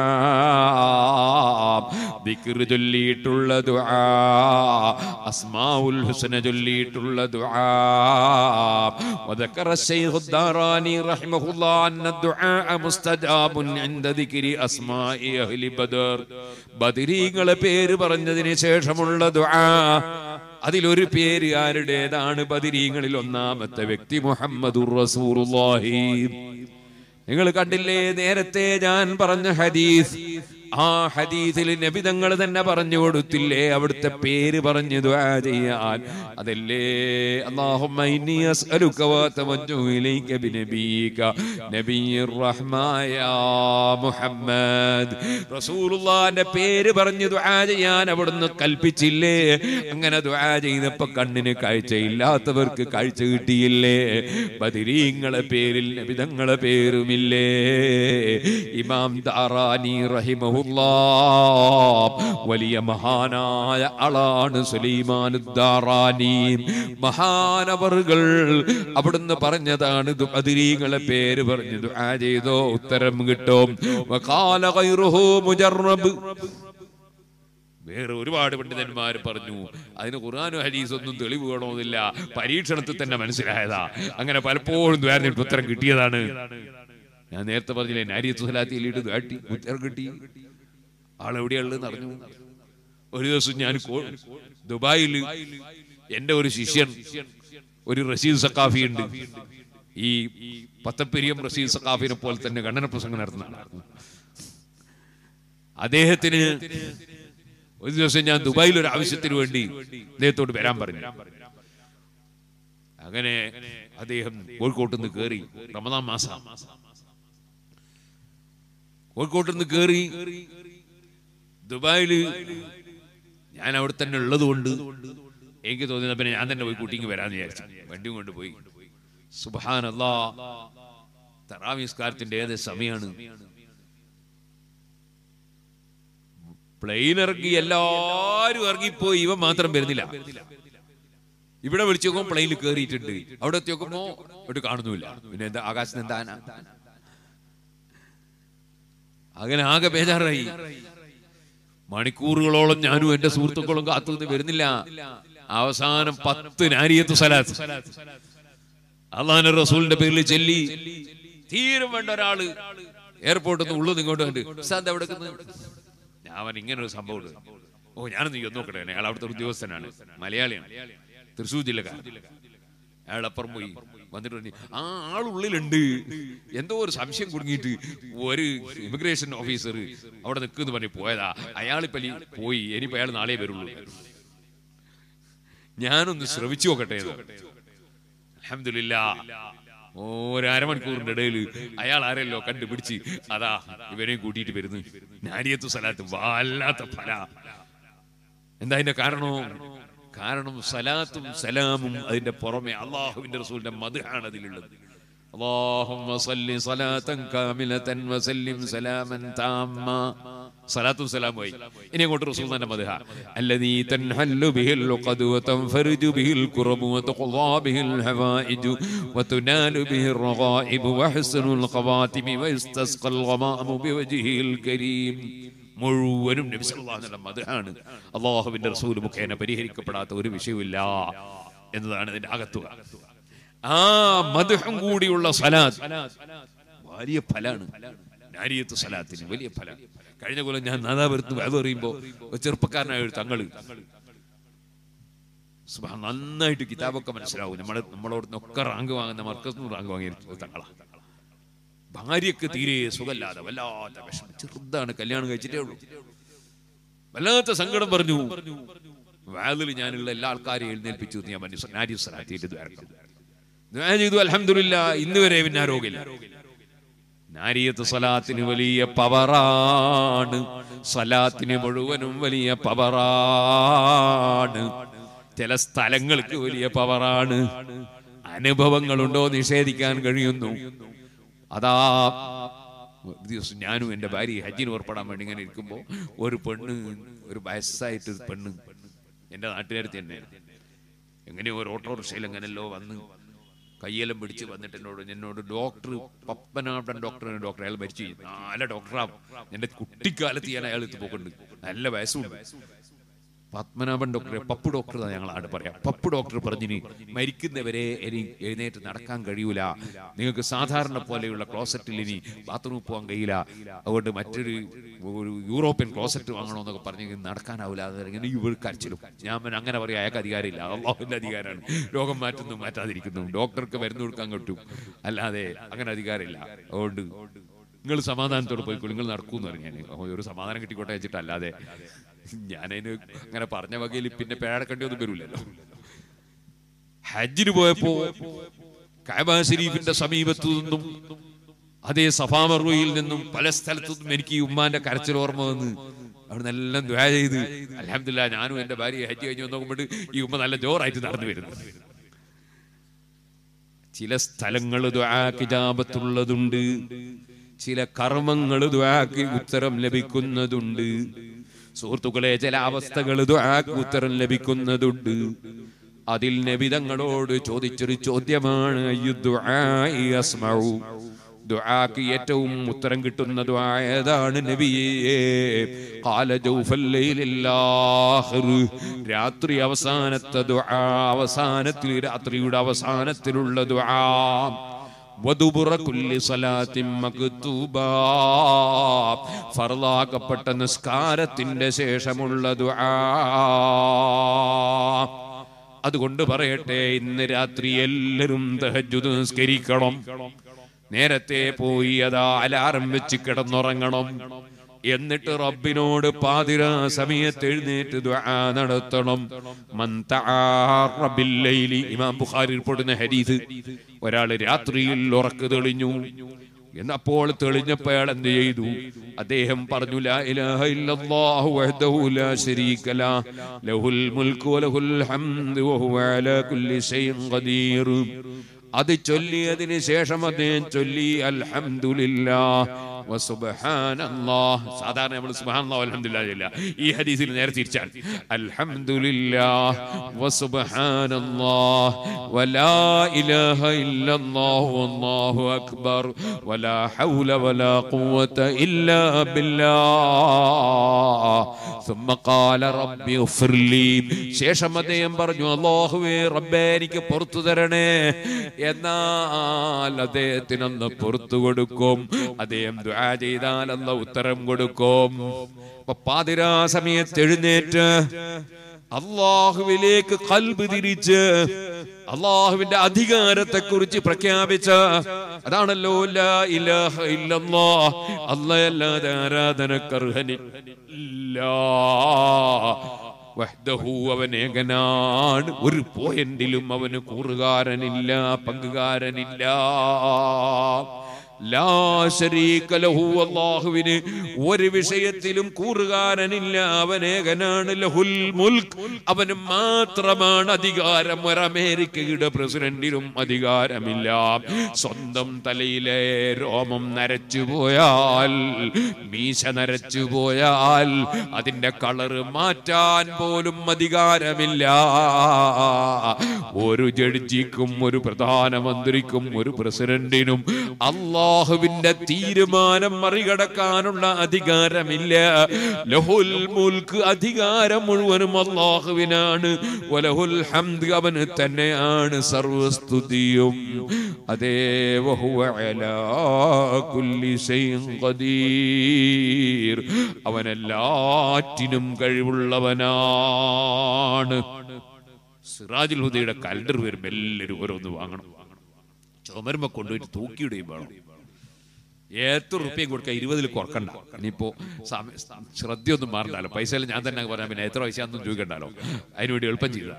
ദിക്ർ ചൊല്ലിയിട്ടുള്ള ദുആ, അസ്മാഉൽ ഹുസ്ന ചൊല്ലിയിട്ടുള്ള ദുആ. വദക്കറ ശൈഖ് ദാറാനി റഹിമഹുല്ലാഹ് അന്ന ദുആ മുസ്തജാബുൻ ഇൻദ ദിക്രി അസ്മാഇ അഹ്ലി ബദർ. ബദരീകളെ പേര് പറഞ്ഞതിന് ശേഷമുള്ള ദുആ, അതിലൊരു പേര് ആരുടേതാണ്? ബദരീങ്ങളിൽ ഒന്നാമത്തെ വ്യക്തി മുഹമ്മദുർ റസൂലുള്ളാഹി. നിങ്ങൾ കണ്ടില്ലേ നേരത്തെ ഞാൻ പറഞ്ഞ ഹദീസ്? ആ ഹദീസിൽ നബി തങ്ങൾ തന്നെ പറഞ്ഞു കൊടുത്തില്ലേ അവിടുത്തെ പേര് പറഞ്ഞു ദുആ ചെയ്യാൻ? അതല്ലേ അല്ലാഹുമ്മ ഇന്നി അസ്അലുക വതവജ്ജഹു ഇലൈക ബിനബിയിക നബിയ്യിർ റഹ്മായ മുഹമ്മദ്. റസൂലുള്ളാഹിന്റെ പേര് പറഞ്ഞു ദുആ ചെയ്യാൻ അവിടുന്ന് കൽപ്പിച്ചില്ലേ? അങ്ങനെ ദുആ ചെയ്തപ്പോൾ കണ്ണിന് കാഴ്ചയില്ലാത്തവർക്ക് കാഴ്ച കിട്ടിയില്ലേ? ബദരീങ്ങളെ പേരിൽ നബി തങ്ങളെ പേരുമില്ലേ? ഇമാം ദാറാനി റഹിമഹു റഹിമഹുല്ലാഹ്. വലിയ മഹാനായ ആളാണ് സുലൈമാൻ ദാറാനി മഹാനവറുകൾ. അവിടുന്ന് പറഞ്ഞതാണ് ബദരീങ്ങളെ പേര് പറഞ്ഞു ദുആ ചെയ്തോ ഉത്തരം കിട്ടും. വഖാല ഗൈറുഹു മുജറബ്. വേറെ ഒരുപാട് പണ്ഡിതന്മാർ പറഞ്ഞു അതിന് ഖുർആനും ഹദീസും ഒന്നും തെളിവ് വേണമെന്നില്ല, പരീക്ഷണത്തിൽ തന്നെ മനസ്സിലായതാ. അങ്ങനെ പലപ്പോഴും ദ്വാരനിട്ട് ഉത്തരം കിട്ടിയതാണ്. ഞാൻ നേരത്തെ പറഞ്ഞില്ലേ നാരിയത്ത് സ്വലാത്തിയിലിട്ട് കാട്ടി ഉത്തരം കിട്ടി. ആളെവിടെയുള്ളതെന്ന് അറിഞ്ഞു. ഒരു ദിവസം ഞാൻ ദുബായിൽ എന്റെ ഒരു ശിഷ്യൻ ഒരു റഷീദ് സഖാഫി ഉണ്ട്. ഈ പത്തപ്പെരിയം റഷീദ് സഖാഫിനെ പോലെ തന്നെ ഖണ്ഡന പ്രസംഗം നടത്തുന്ന ആളാണ്. അദ്ദേഹത്തിന് ഒരു ദിവസം ഞാൻ ദുബായിൽ ഒരു ആവശ്യത്തിന് വേണ്ടി അദ്ദേഹത്തോട് വരാൻ പറഞ്ഞു. അങ്ങനെ അദ്ദേഹം കോഴിക്കോട്ട് നിന്ന് കയറി. റമദാൻ മാസം കോഴിക്കോട്ട് നിന്ന് കയറി ദുബായില്. ഞാൻ അവിടെ തന്നെ ഉള്ളത് കൊണ്ട് എനിക്ക് തോന്നിയത് പിന്നെ ഞാൻ തന്നെ പോയി കൂട്ടിങ്ങ് വരാന്ന് വിചാരിച്ചു. വണ്ടിയും കൊണ്ട് പോയി. സുബ്ഹാനല്ലാഹ്, തറാവീഹ് നിസ്കാരത്തിന്റെ ഏത് സമയമാണ്. പ്ലെയിൻ ഇറങ്ങി എല്ലാരും ഇറങ്ങിപ്പോയി, ഇവ മാത്രം വരുന്നില്ല. ഇവിടെ വിളിച്ചു നോക്കുമ്പോ പ്ലെയിനിൽ കയറിയിട്ടുണ്ട്. അവിടെ എത്തി നോക്കുമ്പോ ഇവിടെ കാണുന്നില്ല. പിന്നെ എന്താ ആകാശത്ത് എന്താ? അങ്ങനെ ആകെ ബേജാറായി. മണിക്കൂറുകളോളം ഞാനും എന്റെ സുഹൃത്തുക്കളും കാത്തുനിന്ന് വരുന്നില്ല. അവസാനം 10 നാരിയത്ത് സ്വലാത്ത് അല്ലാഹുവിന്റെ റസൂലിന്റെ പേരിൽ ചൊല്ലി. തീരും വേണ്ട ഒരാള് എയർപോർട്ടിൽ നിന്ന് ഉള്ളത് ഇങ്ങോട്ട് കണ്ട് എവിടെ ഞാൻ ഇങ്ങനെ ഒരു സംഭവം. ഓ ഞാനൊന്ന് നോക്കട്ടെ. അയാൾ അവിടുത്തെ ഉദ്യോഗസ്ഥനാണ്, മലയാളിയാണ്, തൃശ്ശൂർ ജില്ലക്കാരൻ. അയാൾ അപ്പുറം പോയി വന്നിട്ട് പറഞ്ഞു ആ ആളുള്ളിലുണ്ട്, എന്തോ ഒരു സംശയം കുടുങ്ങിയിട്ട് ഒരു ഇമിഗ്രേഷൻ ഓഫീസർ അവിടെ നിൽക്കുന്നു പറഞ്ഞ് പോയതാ. അയാളിപ്പ പോയി, ഇനിയിപ്പോ അയാൾ നാളെ വരുള്ളൂ. ഞാനൊന്ന് ശ്രമിച്ചു നോക്കട്ടെ. അൽഹംദുലില്ലാ, ഒരു അരമണിക്കൂറിന്റെ ഇടയിൽ അയാൾ ആരല്ലോ കണ്ടുപിടിച്ച് അതാ ഇവരെയും കൂട്ടിയിട്ട് വരുന്നു. നാരിയത്ത് സ്വലാത്ത് വല്ലാത്ത ഫല. എന്താ അതിന്റെ കാരണം സലാത്തും സലാമും അതിന്റെ പുറമെ അള്ളാഹുവിന്റെ റസൂലിന്റെ മദ്ഹാണ് അതിലുള്ളത്. اللهم صل صلاة كاملة وسلم سلاما تاما. صلاة سلام وي إني قلت رسول الله مدها الذي تنحل به العقد وتنفرج به الكرب وتقضى به الحوائج وتنال به الرغائب وحسن الخواتم ويستسقى الغمام بوجهه الكريم. മുഴുവനും നബി സല്ലല്ലാഹു അലൈഹി വസല്ലം മദ്ഹാണ്. അല്ലാഹുവിന്റെ റസൂൽ മുഖേന പരിഹരിക്കപ്പെടാത്ത ഒരു വിഷയമില്ല എന്നതാണ് ഇതിന്റെ അകത്തുക. ആ മദ്ഹും കൂടിയുള്ള സലാത്ത് വലിയ ഫലാണ്. നാരിയത്ത് സലാത്തിന് വലിയ ഫലം. കഴിഞ്ഞ കൊല്ലം ഞാൻ നാദാപുരത്ത് വഅദ് പറയുമ്പോൾ ഒരു ചെറുപ്പക്കാരനായ ഒരു തങ്ങള് നന്നായിട്ട് കിതാബൊക്കെ മനസ്സിലാവും. നമ്മളോടൊക്കെ റാങ്ക് വാങ്ങുന്ന മർക്കസ് റാങ്ക് വാങ്ങിയ തങ്ങളാണ്. ഭാര്യക്ക് തീരെ സുഖമില്ലാതെ വല്ലാത്ത വിഷമം. ചെറുതാണ്, കല്യാണം കഴിച്ചിട്ടേ ഉള്ളൂ. വല്ലാത്ത സങ്കടം പറഞ്ഞു. വഅദിൽ ഞാനുള്ള എല്ലാ ആൾക്കാരെയും എഴുന്നേൽപ്പിച്ചു. ഞാൻ നാരിയത്ത് സലാത്തിന്റെ ദുആ ചെയ്തു. അൽഹംദുലില്ലാ, ഇന്ന് വരെ പിന്നെ ആരോഗ്യമില്ല. നാരിയത്ത് സ്വലാത്തിന് വലിയ പവറാണ്. സ്വലാത്തിന് മുഴുവനും വലിയ പവറാണ്. ചില സ്ഥലങ്ങൾക്ക് വലിയ പവറാണ്. അനുഭവങ്ങളുണ്ടോ നിഷേധിക്കാൻ കഴിയുന്നു. അതാ ഒരു ദിവസം ഞാനും എന്റെ ഭാര്യ ഹജ്ജിന് പുറപ്പെടാൻ വേണ്ടി ഇങ്ങനെ ഇരിക്കുമ്പോ ഒരു പെണ്ണ്, ഒരു വയസ്സായിട്ട് പെണ്ണ്, എന്റെ നാട്ടുകാരത്തി തന്നെ, എങ്ങനെയോ ഒരു ഓട്ടോറിക്ഷയിൽ എങ്ങനെയല്ലോ വന്ന് കയ്യെല്ലാം പിടിച്ച് വന്നിട്ട് എന്നോട് ഡോക്ടർ പപ്പനാടൻ ഡോക്ടർ അയാൾ മരിച്ചു, നല്ല ഡോക്ടറാവും, എന്റെ കുട്ടിക്കാലത്ത് ഞാൻ അയാൾ എത്തി പോക്കുന്നുണ്ട്, നല്ല വയസ്സുണ്ട്. പത്മനാഭൻ ഡോക്ടറെ പപ്പു ഡോക്ടർ ഞങ്ങളാണ് പറയാം. പപ്പു ഡോക്ടർ പറഞ്ഞിനി മരിക്കുന്നവരെ ഇനി എഴുന്നേറ്റ് നടക്കാൻ കഴിയൂല, നിങ്ങൾക്ക് സാധാരണ പോലെയുള്ള ക്ലോസറ്റിൽ ഇനി ബാത്റൂമിൽ പോകാൻ കഴിയില്ല, അതുകൊണ്ട് മറ്റൊരു യൂറോപ്യൻ ക്ലോസറ്റ് വാങ്ങണമെന്നൊക്കെ പറഞ്ഞ് നടക്കാനാവില്ല. ഇങ്ങനെ ഇവർ കരച്ചിലും. ഞാൻ അങ്ങനെ പറയാം, അയാൾക്ക് അധികാരമില്ല, അള്ളാഹുവിന്റെ അധികാരമാണ്. രോഗം മാറ്റുന്നു മാറ്റാതിരിക്കുന്നു, ഡോക്ടർക്ക് മരുന്ന് കൊടുക്കാൻ കിട്ടും, അല്ലാതെ അങ്ങനെ അധികാരമില്ല. അതുകൊണ്ട് നിങ്ങൾ സമാധാനത്തോട് പോയിക്കോളൂ, നിങ്ങൾ നടക്കൂന്ന് പറഞ്ഞു. ഞാൻ ഒരു സമാധാനം കിട്ടിക്കോട്ടെ വെച്ചിട്ട്, അല്ലാതെ ഞാനതിന് അങ്ങനെ പറഞ്ഞ വകയിൽ പിന്നെ പേടക്കേണ്ടി ഒന്നും വരില്ലല്ലോ. ഹജ്ജിന് പോയപ്പോ കഅബ ശരീഫിന്റെ സമീപത്തു നിന്നും അതേ സഫാ മർവയിൽ നിന്നും പല സ്ഥലത്തു നിന്നും എനിക്ക് ഈ ഉമ്മാന്റെ കരച്ചിൽ ഓർമ്മ വന്ന് അവിടെ എല്ലാം ദുആ ചെയ്ത് അൽഹംദുലില്ലാ ഞാനും എന്റെ ഭാര്യ ഹജ്ജ് കഴിഞ്ഞ് നോക്കുമ്പോൾ ഈ ഉമ്മ നല്ല ജോറായിട്ട് നടന്നു വരുന്നു. ചില സ്ഥലങ്ങൾ ദുആക്ക് ഇജാബത്തുള്ളതുണ്ട്, ചില കർമ്മങ്ങൾ ദുആക്ക് ഉത്തരം ലഭിക്കുന്നതുണ്ട്. സുഹൃത്തുക്കളെ, ചില അവസ്ഥകൾ ദുആക്ക് ഉത്തരം ലഭിക്കുന്നതുണ്ട്. അതിൽ നബി തങ്ങളോട് ചോദിച്ചൊരു ചോദ്യമാണ്, അയ്യു ദുആഇ അസ്മഉ, ദുആക്ക് ഏറ്റവും ഉത്തരം കിട്ടുന്ന ദുആ ഏതാണ് നബിയേ? ഖാല ജൗഫൽ ലൈലിൽ ആഖിർ, രാത്രി അവസാനത്തെ ദുആ, അവസാനത്തിൽ, രാത്രിയുടെ അവസാനത്തിലുള്ള ദുആ. വദുബുറ കുല്ലി സ്വലാത്തിൻ മക്തൂബാ, ഫർളാക്കപ്പെട്ട നിസ്കാരത്തിന്റെ ശേഷമുള്ള ദുആ. അതുകൊണ്ട് പറയട്ടെ, ഇന്ന് രാത്രി എല്ലാവരും തഹജ്ജുദ് നിസ്കരിക്കണം. നേരത്തെ പോയി അതാ അലാറം വെച്ച് കിടന്നുറങ്ങണം. എന്നിട്ട് റബ്ബിനോട് പാതിരാ സമയത്ത് എഴുന്നേറ്റ് ദുആ നടത്തണം. മൻ തആറ ബില്ലൈലി, ഇമാം ബുഖാരി റിപ്പോർട്ടുന്ന ഹദീസ്. ഒരാൾ രാത്രിയിൽ ഉറക്ക് തെളിഞ്ഞു. എന്നപ്പോൾ തെളിഞ്ഞപ്പോൾ അയാൾ എന്ത് ചെയ്തു? അദ്ദേഹം പറഞ്ഞു, ലാ ഇലാഹ ഇല്ലല്ലാഹു വഹ്ദഹു ലാ ശരീക ലഹു ലഹുൽ മുൽക്കു വലഹുൽ ഹംദു വഹുവ അലാ കുല്ലി ഷൈഇൻ ഖദീർ. അത് ചൊല്ലിയതിന് ശേഷം അദ്ദേഹം ചൊല്ലി അൽഹംദുലില്ലാഹ് വസുബ്ഹാനല്ലാഹ്. സാധാരണ നമ്മൾ സുബ്ഹാനല്ലാഹ് അൽഹംദുലില്ലാഹ് ചൊല്ലുക. ഈ ഹദീസിൽ നേരെ തിരിച്ചാണ്, അൽഹംദുലില്ലാഹ് വസുബ്ഹാനല്ലാഹ് വലാ ഇലാഹ ഇല്ലല്ലാഹു വല്ലാഹു അക്ബർ വലാ ഹൗല വലാ ഖുവത ഇല്ലാ ബില്ലാഹ് ثم قال ربي اغفر لي. ശേഷം അദ്ദേഹം പറഞ്ഞു, അല്ലാഹുവേ റബ്ബേ എനിക്ക് പുറത്തു തരണേ. എന്നാൽ അദ്ദേഹത്തിനൊന്ന് പുറത്തു കൊടുക്കും. അദ്ദേഹം ദുആ ചെയ്താൽ അല്ലാഹു ഉത്തരം കൊടുക്കും. പാതിരാ സമയത്ത് എഴുന്നേറ്റ് അല്ലാഹുവിലേക്ക് ഖൽബ് തിരിച്ച് അല്ലാഹുവിന്റെ അധികാരത്തെ കുറിച്ച് പ്രഖ്യാപിച്ച, അതാണല്ലോ ലാ ഇലാഹ ഇല്ലല്ലാഹ്, അല്ലാഹുവല്ലാതെ ആരാധനക്കർഹനില്ല, വഹ്ദഹു, അവൻ ഏകനാണ്, ഒരു പോയിന്റിലും അവന് കൂറുകാരനില്ല, പങ്കുകാരനില്ല. ലാ ശരീക ലഹു, അല്ലാഹുവിന് ഒരു വിഷയത്തിലും കൂറുകാരനില്ല, അവൻ ഏകനാണ്. ലഹുൽ മുൽക്ക്, അവന് മാത്രമാണ് അധികാരം. ഒരു അമേരിക്കയുടെ പ്രസിഡന്റിനും അധികാരമില്ല. സ്വന്തം തലയിലെ രോമം നരച്ചുപോയാൽ, മീശ നരച്ചുപോയാൽ അതിന്റെ കളറ് മാറ്റാൻ പോലും അധികാരമില്ല. ഒരു ജഡ്ജിക്കും ഒരു പ്രധാനമന്ത്രിക്കും ഒരു പ്രസിഡന്റിനും അല്ലാഹുവിന്റെ തീരുമാനം മറികടക്കാനുള്ള അധികാരമില്ല. ലഹുൽ മുൽക്ക്, അധികാരം മുഴുവനും അല്ലാഹുവിനാണ്. വലഹുൽ ഹംദ്, അവന് തന്നെയാണ് സർവസ്തുതിയും. അതേ, വഹുവ അലാ കുല്ലി ഷൈഇൻ ഖദീർ, അവനെല്ലാറ്റിനും കഴിവുള്ളവനാണ്. സിറാജുൽ ഹുദയുടെ കലണ്ടർ വരുമ്പോൾ എല്ലാവരും ഓരോന്ന് വാങ്ങണം. ചുമരുമ്പോ കൊണ്ടുപോയിട്ട് തൂക്കിയിടുകയും വേണം. എത്ര റുപ്യം കൊടുക്കുക, 20 കുറക്കണ്ട. ഇനിയിപ്പോ ശ്രദ്ധയൊന്നും മാറണ്ടല്ലോ, പൈസ എല്ലാം ഞാൻ തന്നെ പറയാം, പിന്നെ എത്ര പൈസയൊന്നും ചോദിക്കണ്ടല്ലോ. അതിനുവേണ്ടി എളുപ്പം ചെയ്ത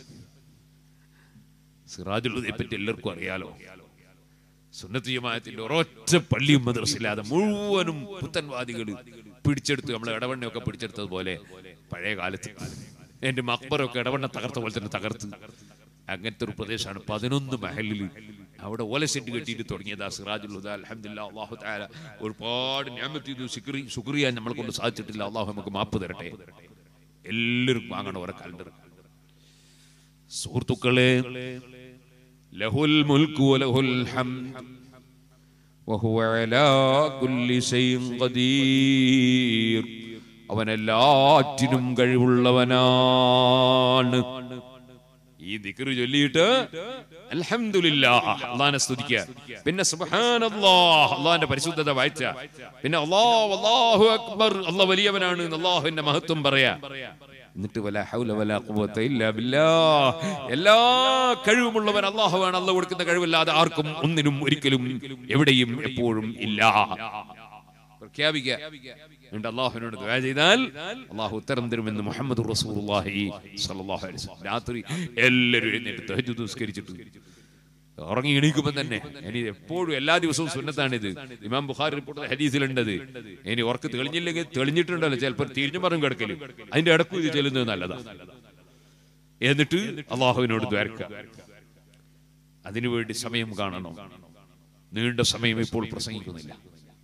സിറാജുൽ ഹുദയെ പറ്റി എല്ലാവർക്കും അറിയാലോ. സുന്നത്ത് ജമാഅത്തിന്റെ ഒരൊറ്റ പള്ളിയും മദ്രസയില്ലാതെ മുഴുവനും പുത്തൻവാദികൾ പിടിച്ചെടുത്ത്, നമ്മളെ ഇടവണ്ണയൊക്കെ പിടിച്ചെടുത്തതുപോലെ പഴയ കാലത്ത് എന്റെ മക്ബറൊക്കെ ഇടവണ്ണ തകർത്ത പോലെ തന്നെ തകർത്ത്, അങ്ങനത്തെ ഒരു പ്രദേശമാണ്. 11 മഹലിൽ അവിടെ ഓല സെറ്റ് കെട്ടിയിട്ട് തുടങ്ങിയതാ സിറാജുൽ ഹുദ. അൽഹംദുലില്ലാഹ്, അല്ലാഹു തആല ഒരുപാട് നിഅമത്ത് ചെയ്തു. ശുക്രിയ നമ്മളെ കൊണ്ട് സാധിച്ചിട്ടില്ല. അല്ലാഹു നമുക്ക് മാപ്പ് തരട്ടെ. എല്ലാവരും വാങ്ങണം ഓരോ കലണ്ടർ. സുഹൃത്തുക്കളെ, ലഹുൽ മുൽക്കു വലഹുൽ ഹംദ് വഹുവ അലാ കുല്ലി ഷൈഇൻ ഖദീർ, അവനെല്ലാറ്റിനും കഴിവുള്ളവനാണ്. ഈ ദിക്റ് ചൊല്ലിയിട്ട് അൽഹംദുലില്ലാഹ്, അല്ലാഹുവിനെ സ്തുതിക്കുക. പിന്നെ സുബ്ഹാനല്ലാഹ്, അല്ലാഹുവിന്റെ പരിശുദ്ധത വാഴ്ത്തുക. പിന്നെ അല്ലാഹു അക്ബർ, അല്ലാഹു വലിയവനാണ്, അല്ലാഹുവിന്റെ മഹത്വം പറയാ. എന്നിട്ട് വലാ ഹൗല വലാ ഖുവത ഇല്ലാ ബില്ലാഹ്, എല്ലാ കഴിവുമുള്ളവൻ അല്ലാഹുവാണ്. അല്ലാഹു കൊടുക്കുന്ന കഴിവില്ലാതെ ആർക്കും ഒന്നിനും ഒരിക്കലും എവിടെയും എപ്പോഴും ഇല്ല. പ്രഖ്യാപിക്കുക. അള്ളാഹുവിനോട് ദുആ ചെയ്താൽ അള്ളാഹു ഉത്തരം തരുമെന്ന് മുഹമ്മദ് റസൂലുള്ളാഹി സ്വല്ലല്ലാഹു അലൈഹി വസല്ലം. രാത്രി എല്ലാവരും എഴുന്നേറ്റ് തഹജ്ജുദ് നിസ്കരിച്ചിട്ട് ഉറങ്ങി എണീക്കുമ്പോൾ തന്നെ, ഇനി എപ്പോഴും എല്ലാ ദിവസവും സുന്നത്താണിത്. ഇമാം ബുഖാരി റിപ്പോർട്ട് ഹദീസിലുണ്ടത്. ഇനി ഉറക്ക് തെളിഞ്ഞില്ലെങ്കിൽ, തെളിഞ്ഞിട്ടുണ്ടല്ലോ ചിലപ്പോൾ തിരിഞ്ഞു പറഞ്ഞു കിടക്കല്, അതിന്റെ ഇടക്കും ഇത് ചെല്ലുന്നത് നല്ലതാണ്. എന്നിട്ട് അള്ളാഹുവിനോട് ദ്വാരക്കുക. അതിനുവേണ്ടി സമയം കാണണം. നീണ്ട സമയം ഇപ്പോൾ പ്രസംഗിക്കുന്നില്ല.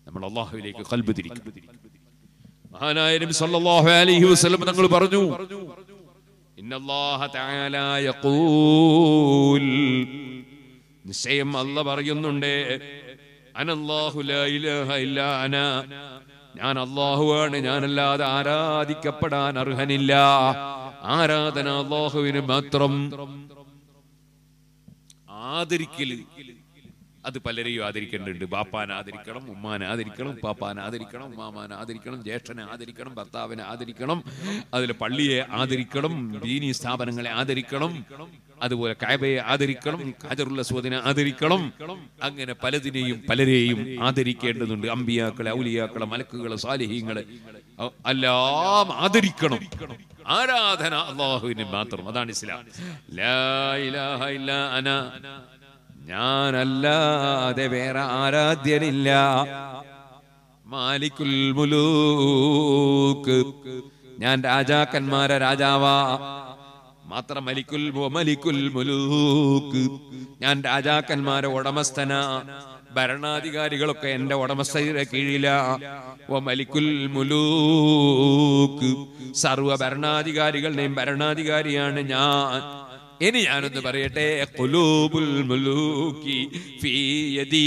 നമ്മൾ അല്ലാഹുവിലേക്ക് ഖൽബ് തിരിക്കും. മഹാനായ നബി സല്ലല്ലാഹു അലൈഹി വസല്ലം തങ്ങൾ പറഞ്ഞു, ഇന്നല്ലാഹ തആല യഖൂൽ, നിശ്ചയം അല്ലാഹ് പറയുന്നുണ്ട്, അനല്ലാഹു ലാ ഇലാഹ ഇല്ലാ അന, ഞാൻ അല്ലാഹുവാണ്, ഞാനല്ലാതെ ആരാധിക്കപ്പെടാൻ അർഹനില്ല, ആരാധന അല്ലാഹുവിന് മാത്രം. ആദരിക്കല് അത് പലരെയും ആദരിക്കേണ്ടതുണ്ട്. ബാപ്പാനെ ആദരിക്കണം, ഉമ്മാനെ ആദരിക്കണം, ഉപ്പാപ്പാനെ ആദരിക്കണം, ഉമ്മാമാനെ ആദരിക്കണം, ജ്യേഷ്ഠനെ ആദരിക്കണം, ഭർത്താവിനെ ആദരിക്കണം, അതിലെ പള്ളിയെ ആദരിക്കണം, ദീനീ സ്ഥാപനങ്ങളെ ആദരിക്കണം, അതുപോലെ കഅബയെ ആദരിക്കണം, ഹജറുൽ അസ്വദിനെ ആദരിക്കണം. അങ്ങനെ പലരെയും ആദരിക്കേണ്ടതുണ്ട്. അമ്പിയാക്കളെ, ഔലിയാക്കളെ, മലക്കുകളെ, സാലിഹീങ്ങളെ എല്ലാം ആദരിക്കണം. ആരാധന അല്ലാഹുവിന് മാത്രം. അതാണ് ഇസ്ലാം. ലാ ഇലാഹ ഇല്ലാ അന, ഞാനല്ലാതെ വേറെ ആരാധ്യനില്ല. മാലിക്കുൽ മുലൂക്ക്, ഞാൻ രാജാക്കന്മാരെ രാജാവാ. മാത്രം മലിക്കുൽ മുലൂക്ക്, ഞാൻ രാജാക്കന്മാരെ ഉടമസ്ഥനാ. ഭരണാധികാരികളൊക്കെ എന്റെ ഉടമസ്ഥയുടെ കീഴിലാ. മലിക്കുൽ മുലൂക്ക്, സർവ ഭരണാധികാരികളുടെയും ഭരണാധികാരിയാണ് ഞാൻ. ഇനി ഞാനൊന്ന് പറയട്ടെ, ഖുലൂബുൽ മുലൂക്കി ഫീ യദീ,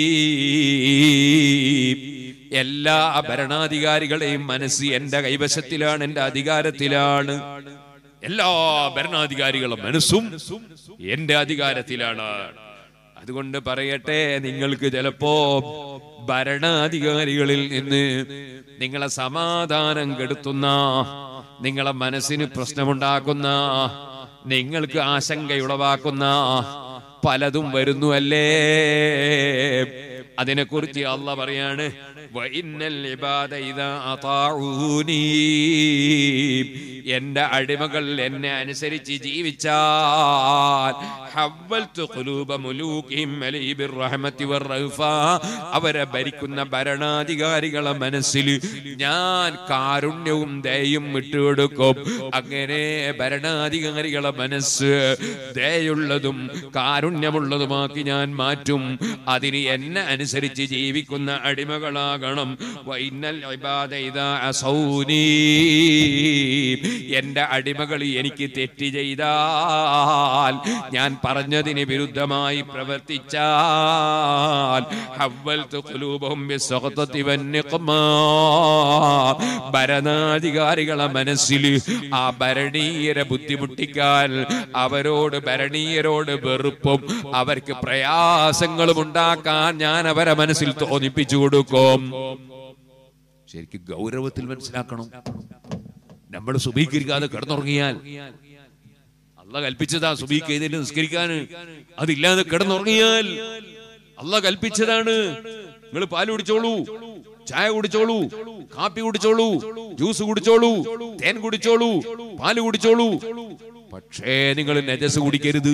എല്ലാ ഭരണാധികാരികളെയും മനസ്സ് എന്റെ കൈവശത്തിലാണ്, എന്റെ അധികാരത്തിലാണ്. എല്ലാ ഭരണാധികാരികളുടെ മനസ്സും എന്റെ അധികാരത്തിലാണ്. അതുകൊണ്ട് പറയട്ടെ, നിങ്ങൾക്ക് ചിലപ്പോ ഭരണാധികാരികളിൽ നിന്ന് നിങ്ങളെ സമാധാനം കെടുത്തുന്ന, നിങ്ങളെ മനസ്സിന് പ്രശ്നമുണ്ടാക്കുന്ന, നിങ്ങൾക്ക് ആശങ്കയുളവാക്കുന്ന പലതും വരുന്നു അല്ലേ? അതിനെക്കുറിച്ച് അല്ലാഹ് പറയാണ്, വഇന്നൽ ഇബാദ ഇദാ അതാഊനി, എന്റെ അടിമകൾ എന്നെ അനുസരിച്ച് ജീവിച്ചാൽ ഹവ്വൽതു ഖുലൂബ മുലൂകിഹിം അലൈഹി ബിർറഹ്മതി വറഫാ, അവരെ ഭരിക്കുന്ന ഭരണാധികാരികളെ മനസ്സിൽ ഞാൻ കാരുണ്യവും ദയയും വിട്ടുകൊടുക്കും. അങ്ങനെ ഭരണാധികാരികളെ മനസ്സ് ദയയുള്ളതും കാരുണ്യമുള്ളതുമാക്കി ഞാൻ മാറ്റും. അതിന് എന്നെ അനുസരിച്ച് ജീവിക്കുന്ന അടിമകളാകണം. വഇന്നൽ ഇബാദ ഇദാ അസൗനി, എന്റെ അടിമകൾ എനിക്ക് തെറ്റ് ചെയ്താൽ, ഞാൻ പറഞ്ഞതിന് വിരുദ്ധമായി പ്രവർത്തിച്ചാൽ, ഹവ്വൽതു ഖുലൂബഹും ബിസ്സഖ്തതി വന്നിഖ്മാ, ഭരണാധികാരികളെ മനസ്സിൽ ആ ഭരണീയരെ ബുദ്ധിമുട്ടിക്കാൻ, ഭരണീയരോട് വെറുപ്പും അവർക്ക് പ്രയാസങ്ങളും ഉണ്ടാക്കാൻ ഞാൻ അവരെ മനസ്സിൽ തോന്നിപ്പിച്ചു കൊടുക്കും. ശരിക്കും ഗൗരവത്തിൽ മനസ്സിലാക്കണം. നമ്മൾ സുബഹികരിക്കാതെ കിടന്നുറങ്ങിയാൽ, അള്ളാഹ് കൽപ്പിച്ചതാ സുബഹിക്ക് എഴുന്നേറ്റ് നിസ്കരിക്കാന്, അതില്ലാതെ കിടന്നുറങ്ങിയാൽ അള്ളാഹ് കൽപ്പിച്ചതാണ്. നിങ്ങൾ പാല് കുടിച്ചോളൂ, ചായ കുടിച്ചോളൂ, കാപ്പി കുടിച്ചോളൂ, ജ്യൂസ് കുടിച്ചോളൂ, തേൻ കുടിച്ചോളൂ, പാല് കുടിച്ചോളൂ, പക്ഷേ നിങ്ങൾ നജസ് കുടിക്കരുത്.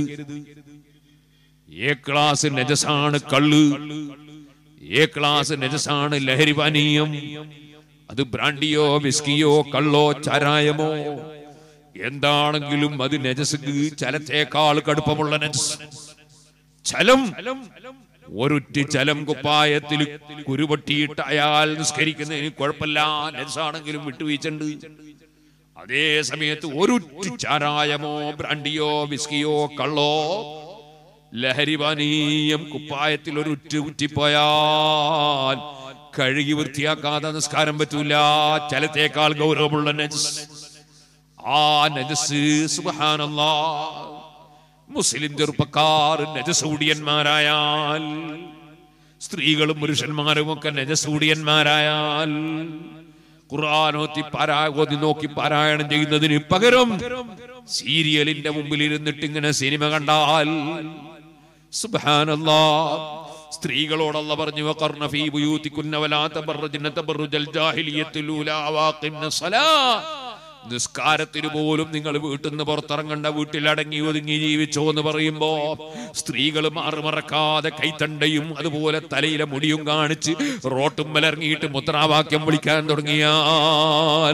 എ ക്ലാസ് നജസാണ് കള്ള്, എ ക്ലാസ് നജസാണ് ലഹരി പാനീയം. അത് ബ്രാൻഡിയോ വിസ്കിയോ കള്ളോ ചാരായമോ എന്താണെങ്കിലും അത് നജസ്ക്ക് ചലത്തേക്കാൾ കടുപ്പമുള്ള നജസ്. ചലം, ഒരുറ്റി ചലം കുപ്പായത്തിൽ കുരുപൊട്ടിയിട്ട് അയാൾ നിസ്കരിക്കുന്നതിന് കുഴപ്പമില്ല, നജസാണെങ്കിലും വിട്ടുവീഴ്ചണ്ട്. അതേ സമയത്ത് ഒരുറ്റി ചാരായമോ ബ്രാൻഡിയോ വിസ്കിയോ കള്ളോ ലഹരി പാനീയം കുപ്പായത്തിൽ ഒരു ഉറ്റിപ്പോയാൽ കഴുകി വൃത്തിയാക്കാതെ നിസ്കാരം പറ്റൂല. ചലത്തേക്കാൾ ഗൗരവമുള്ള നജസ്. ആ നജസ് സുബ്ഹാനല്ലാഹ്, മുസ്ലിം ചെറുപ്പക്കാർ നജസൂടിയന്മാരായാൽ, സ്ത്രീകളും പുരുഷന്മാരും ഒക്കെ നജസൂടിയന്മാരായാൽ, ഖുർആനോത്തി ഓതി നോക്കി പാരായണം ചെയ്യുന്നതിന് പകരം സീരിയലിന്റെ മുമ്പിൽ ഇരുന്നിട്ട് ഇങ്ങനെ സിനിമ കണ്ടാൽ, സുബ്ഹാനല്ലാഹ്, സ്ത്രീകളോട് അല്ലാഹ് പറഞ്ഞു, വഖർന ഫീ ബുയൂതികുന്ന വലാ തബറജ്ന തബറുജൽ ജാഹിലിയ്യത്തുൽ ഊലാ വാഖിംന സ്വലാത്ത്, നിസ്കാരത്തിന് പോലും നിങ്ങൾ വീട്ടിൽ നിന്ന് പുറത്തിറങ്ങണ്ട, വീട്ടിൽ അടങ്ങി ഒതുങ്ങി ജീവിച്ചോ എന്ന് പറയുമ്പോ സ്ത്രീകൾ മാറുമറക്കാതെ കൈത്തണ്ടയും അതുപോലെ തലയിലെ മുടിയും കാണിച്ച് റോട്ടും മലർങ്ങിയിട്ട് മുദ്രാവാക്യം വിളിക്കാൻ തുടങ്ങിയാൽ,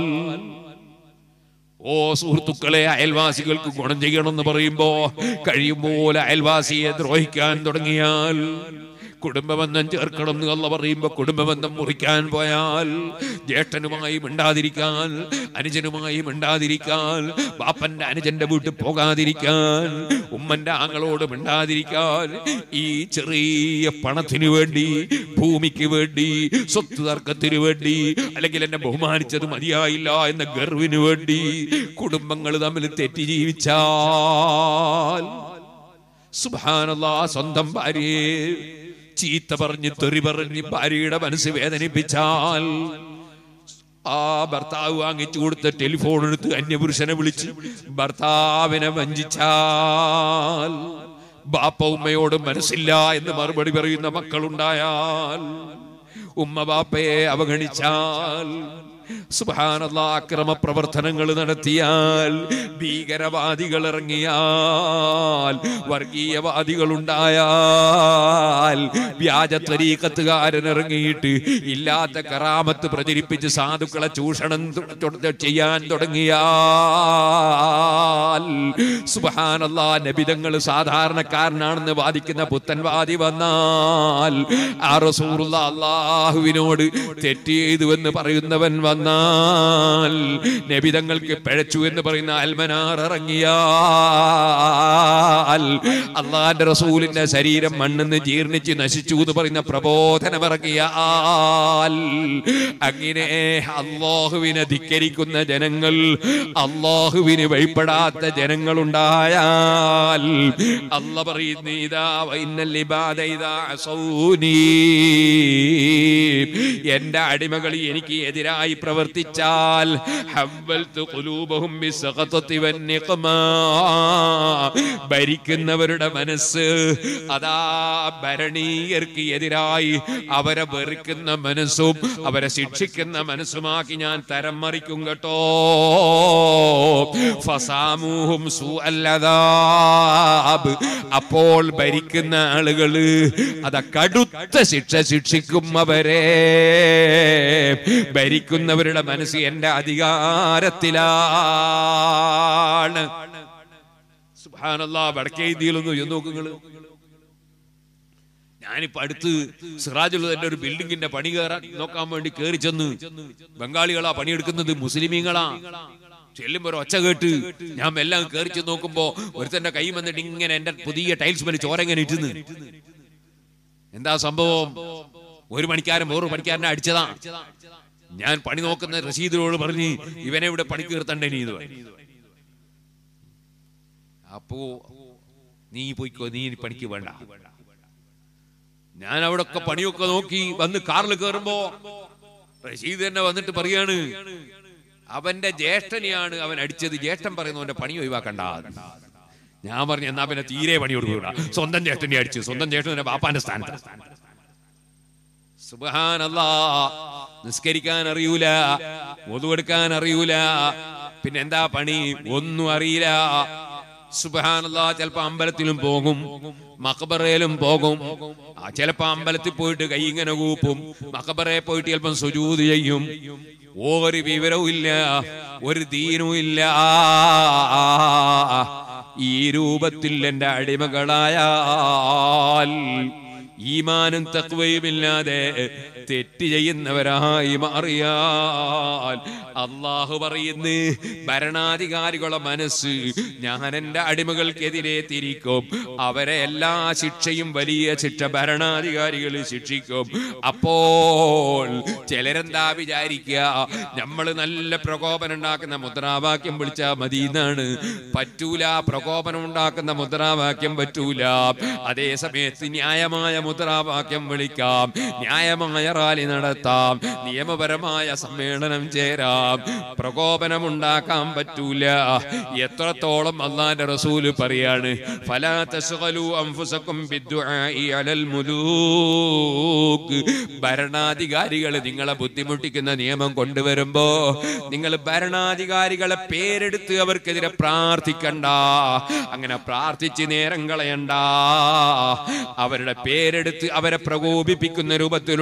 ഓ സുഹൃത്തുക്കളെ, അയൽവാസികൾക്ക് ഗുണം ചെയ്യണമെന്ന് പറയുമ്പോ കഴിയും പോലെ അയൽവാസിയെ ദ്രോഹിക്കാൻ തുടങ്ങിയാൽ, കുടുംബബന്ധം ചേർക്കണം എന്ന് അല്ലാഹു പറയുമ്പോൾ കുടുംബബന്ധം മുറിക്കാൻ പോയാൽ ജ്യേഷ്ഠനുമായി മിണ്ടാതിരിക്കാൻ, അനുജനുമായി മിണ്ടാതിരിക്കാൻ, ബാപ്പന്റെ അനുജന്റെ വീട്ടിൽ പോകാതിരിക്കാൻ, ഉമ്മന്റെ ആങ്ങളോട് മിണ്ടാതിരിക്കാൻ, ഈ ചെറിയ പണത്തിന് വേണ്ടി, ഭൂമിക്ക് വേണ്ടി, സ്വത്ത് തർക്കത്തിന് വേണ്ടി, അല്ലെങ്കിൽ എന്നെ ബഹുമാനിച്ചത് മതിയായില്ല എന്ന ഗർവിന് വേണ്ടി കുടുംബങ്ങൾ തമ്മിൽ തെറ്റി ജീവിച്ചാൽ സുബ്ഹാനല്ലാഹ്, സ്വന്തം ഭാര്യയെ ചീത്ത പറഞ്ഞ് തെറി പറഞ്ഞ് ഭാര്യയുടെ മനസ്സ് വേദനിപ്പിച്ചാൽ, ആ ഭർത്താവ് വാങ്ങിച്ചു കൊടുത്ത ടെലിഫോൺ എടുത്ത് അന്യപുരുഷനെ വിളിച്ച് ഭർത്താവിനെ വഞ്ചിച്ചാൽ, ബാപ്പ ഉമ്മയോട് മനസ്സില്ല എന്ന് മറുപടി പറയുന്ന മക്കളുണ്ടായാൽ, ഉമ്മ ബാപ്പയെ അവഗണിച്ചാൽ, സുബ്ഹാനല്ലാഹ്, അക്രമ പ്രവർത്തനങ്ങൾ നടത്തിയാൽ, ഭീകരവാദികൾ ഇറങ്ങിയാൽ, വർഗീയവാദികൾ ഉണ്ടായാൽ, വ്യാജ ത്വരീഖത്തുകാരൻ ഇറങ്ങിയിട്ട് ഇല്ലാത്ത കറാമത്ത് പ്രചരിപ്പിച്ച് സാധുക്കളെ ചൂഷണം ചെയ്യാൻ തുടങ്ങിയാൽ, സുബ്ഹാനല്ലാഹ്, നബിതങ്ങൾ സാധാരണക്കാരനാണെന്ന് വാദിക്കുന്ന പുത്തൻവാദി വന്നാൽ, ആ റസൂലുള്ളാഹി അല്ലാഹുവിനോട് തെറ്റ് ചെയ്തുവെന്ന് പറയുന്നവൻ വന്നാൽ, നബിതങ്ങൾക്ക് പിഴച്ചു എന്ന് പറയുന്ന അൽമനാർ ഇറങ്ങിയാൽ, അള്ളാന്റെ റസൂലിന്റെ ശരീരം മണ്ണിന്ന് ജീർണിച്ച് നശിച്ചു എന്ന് പറയുന്ന പ്രബോധനം ഇറങ്ങിയാൽ, അങ്ങനെ അല്ലാഹുവിനെ ധിക്കരിക്കുന്ന ജനങ്ങൾ, അല്ലാഹുവിന് ഭയപ്പെടാത്ത ജനങ്ങളുണ്ടായാൽ, അല്ലാഹു പറയുന്നു, ഇദാ വഇന്നൽ ഇബാദ ഇദാ അസൗനി, എന്റെ അടിമകൾ എനിക്ക് എതിരായി പ്രവർത്തിച്ചാൽ, ഹവ്വൽതു ഖുലൂബഹും ബിസ്സഖതതി വന്നിഖ്മാ, ഭരിക്കുന്നവരുടെ മനസ്സ് അതാ ഭരണീയർക്ക് എതിരായി അവരെ വെറുക്കുന്ന മനസ്സും അവരെ ശിക്ഷിക്കുന്ന മനസ്സുമാക്കി ഞാൻ തരം മറിക്കും കേട്ടോ. ഫസാമൂഹും സൂഅൽ അദാബ്, അപ്പോൾ ഭരിക്കുന്ന ആളുകള് അതാ കടുത്ത ശിക്ഷ ശിക്ഷിക്കും അവരെ. ഭരിക്കുന്നവരുടെ മനസ്സ് എന്റെ അധികാരത്തിലാണ്. സുബ്ഹാനല്ലാഹ്, വടക്കേ ഇന്ത്യയിലൊന്നും നോക്കുങ്ങള്. ഞാനിപ്പോ അടുത്ത് സിറാജുള്ളതിന്റെ ഒരു ബിൽഡിങ്ങിന്റെ പണി കയറാൻ നോക്കാൻ വേണ്ടി കയറി ചെന്ന്, ബംഗാളികളാ പണിയെടുക്കുന്നത്, മുസ്ലിമീങ്ങളാ. ചെല്ലുമ്പോ ഒരു ഒച്ച കേട്ട് ഞാൻ എല്ലാം കയറി ചെന്ന് നോക്കുമ്പോ ഒരുത്തന്റെ കൈ വന്നിട്ട് ഇങ്ങനെ എന്റെ പുതിയ ടൈൽസ് മേലെ ചോരങ്ങനെ ഇട്ടുന്നു. എന്താ സംഭവം? ഒരു പണിക്കാരൻ വേറൊരു പണിക്കാരനെ അടിച്ചതാ. ഞാൻ പണി നോക്കുന്ന റഷീദിനോട് പറഞ്ഞ് ഇവനെ ഇവിടെ പണിക്ക് നിർത്തണ്ടേ നീ. അപ്പോ നീ പോയിക്കോ, നീ പണിക്ക് വേണ്ട. ഞാൻ അവിടെ ഒക്കെ പണിയൊക്കെ നോക്കി വന്ന് കാറിൽ കയറുമ്പോ റഷീദ് തന്നെ വന്നിട്ട് പറയാണ്, അവന്റെ ജ്യേഷ്ഠനെയാണ് അവൻ അടിച്ചത്, ജ്യേഷ്ഠൻ പറയുന്നു അവന്റെ പണി ഒഴിവാക്കണ്ട. ഞാൻ പറഞ്ഞു എന്നാ പിന്നെ തീരെ പണി കൊടുക്കൂടാ, സ്വന്തം ജ്യേഷ്ഠനെ അടിച്ചു, സ്വന്തം ജ്യേഷ്ഠനെ ബാപ്പാന്റെ സ്ഥാനത്ത്. സുബ്ഹാനല്ലാഹ്, നിസ്കരിക്കാൻ അറിയൂല, wudu എടുക്കാൻ അറിയൂല, പിന്നെ എന്താ പണി? ഒന്നും അറിയില്ല. സുബ്ഹാനല്ലാഹ്, ചിലപ്പോ അമ്പലത്തിലും പോകും, മഖബറയിലും പോകും. ചിലപ്പോ അമ്പലത്തിൽ പോയിട്ട് കൈ ഇങ്ങനെ കൂപ്പും, മഖബറയിൽ പോയിട്ട് ചിലപ്പം സുജൂദ് ചെയ്യും. ഒരു വിവരവും ഇല്ല, ഒരു ദീനും ഇല്ല. ഈ രൂപത്തിൽ എന്റെ അടിമകളായാൽ ഈമാനും തഖ്വയുമില്ലാതെ തെറ്റ് ചെയ്യുന്നവരായി മാറിയാൽ, അല്ലാഹു പറയുന്നു, ഭരണാധികാരികളുടെ മനസ്സ് ഞാൻ എന്റെ അടിമകൾക്കെതിരെ തിരിക്കും. അവരെ എല്ലാ ശിക്ഷയും വലിയ ശിക്ഷ ഭരണാധികാരികൾ ശിക്ഷിക്കും. അപ്പോൾ ചിലരെന്താ വിചാരിക്കുക, നമ്മൾ നല്ല പ്രകോപനം ഉണ്ടാക്കുന്ന മുദ്രാവാക്യം വിളിച്ചാൽ മതി എന്നാണ്. പറ്റൂല, പ്രകോപനം ഉണ്ടാക്കുന്ന മുദ്രാവാക്യം പറ്റൂല. അതേ സമയത്ത് ന്യായമായ മുദ്രാവാക്യം വിളിക്കാം, ന്യായമായ റാലി നടത്താം, നിയമപരമായ സമ്മേളനം ചേരാം. പ്രകോപനം ഉണ്ടാക്കാൻ പറ്റൂല. എത്രത്തോളം അല്ലാഹുവിന്റെ റസൂല് പറയാണ്, ഫലാ തശ്ഗലൂ അൻഫുസകും ബിദ്ദുആഇ അലൽ മുലൂക്. ഭരണാധികാരികൾ നിങ്ങളെ ബുദ്ധിമുട്ടിക്കുന്ന നിയമം കൊണ്ടുവരുമ്പോ നിങ്ങൾ ഭരണാധികാരികളെ പേരെടുത്ത് അവർക്കെതിരെ പ്രാർത്ഥിക്കണ്ട. അങ്ങനെ പ്രാർത്ഥിച്ച് നേരം കളയണ്ട. അവരുടെ പേരെടുത്ത് അവരെ പ്രകോപിപ്പിക്കുന്ന രൂപത്തിലുള്ള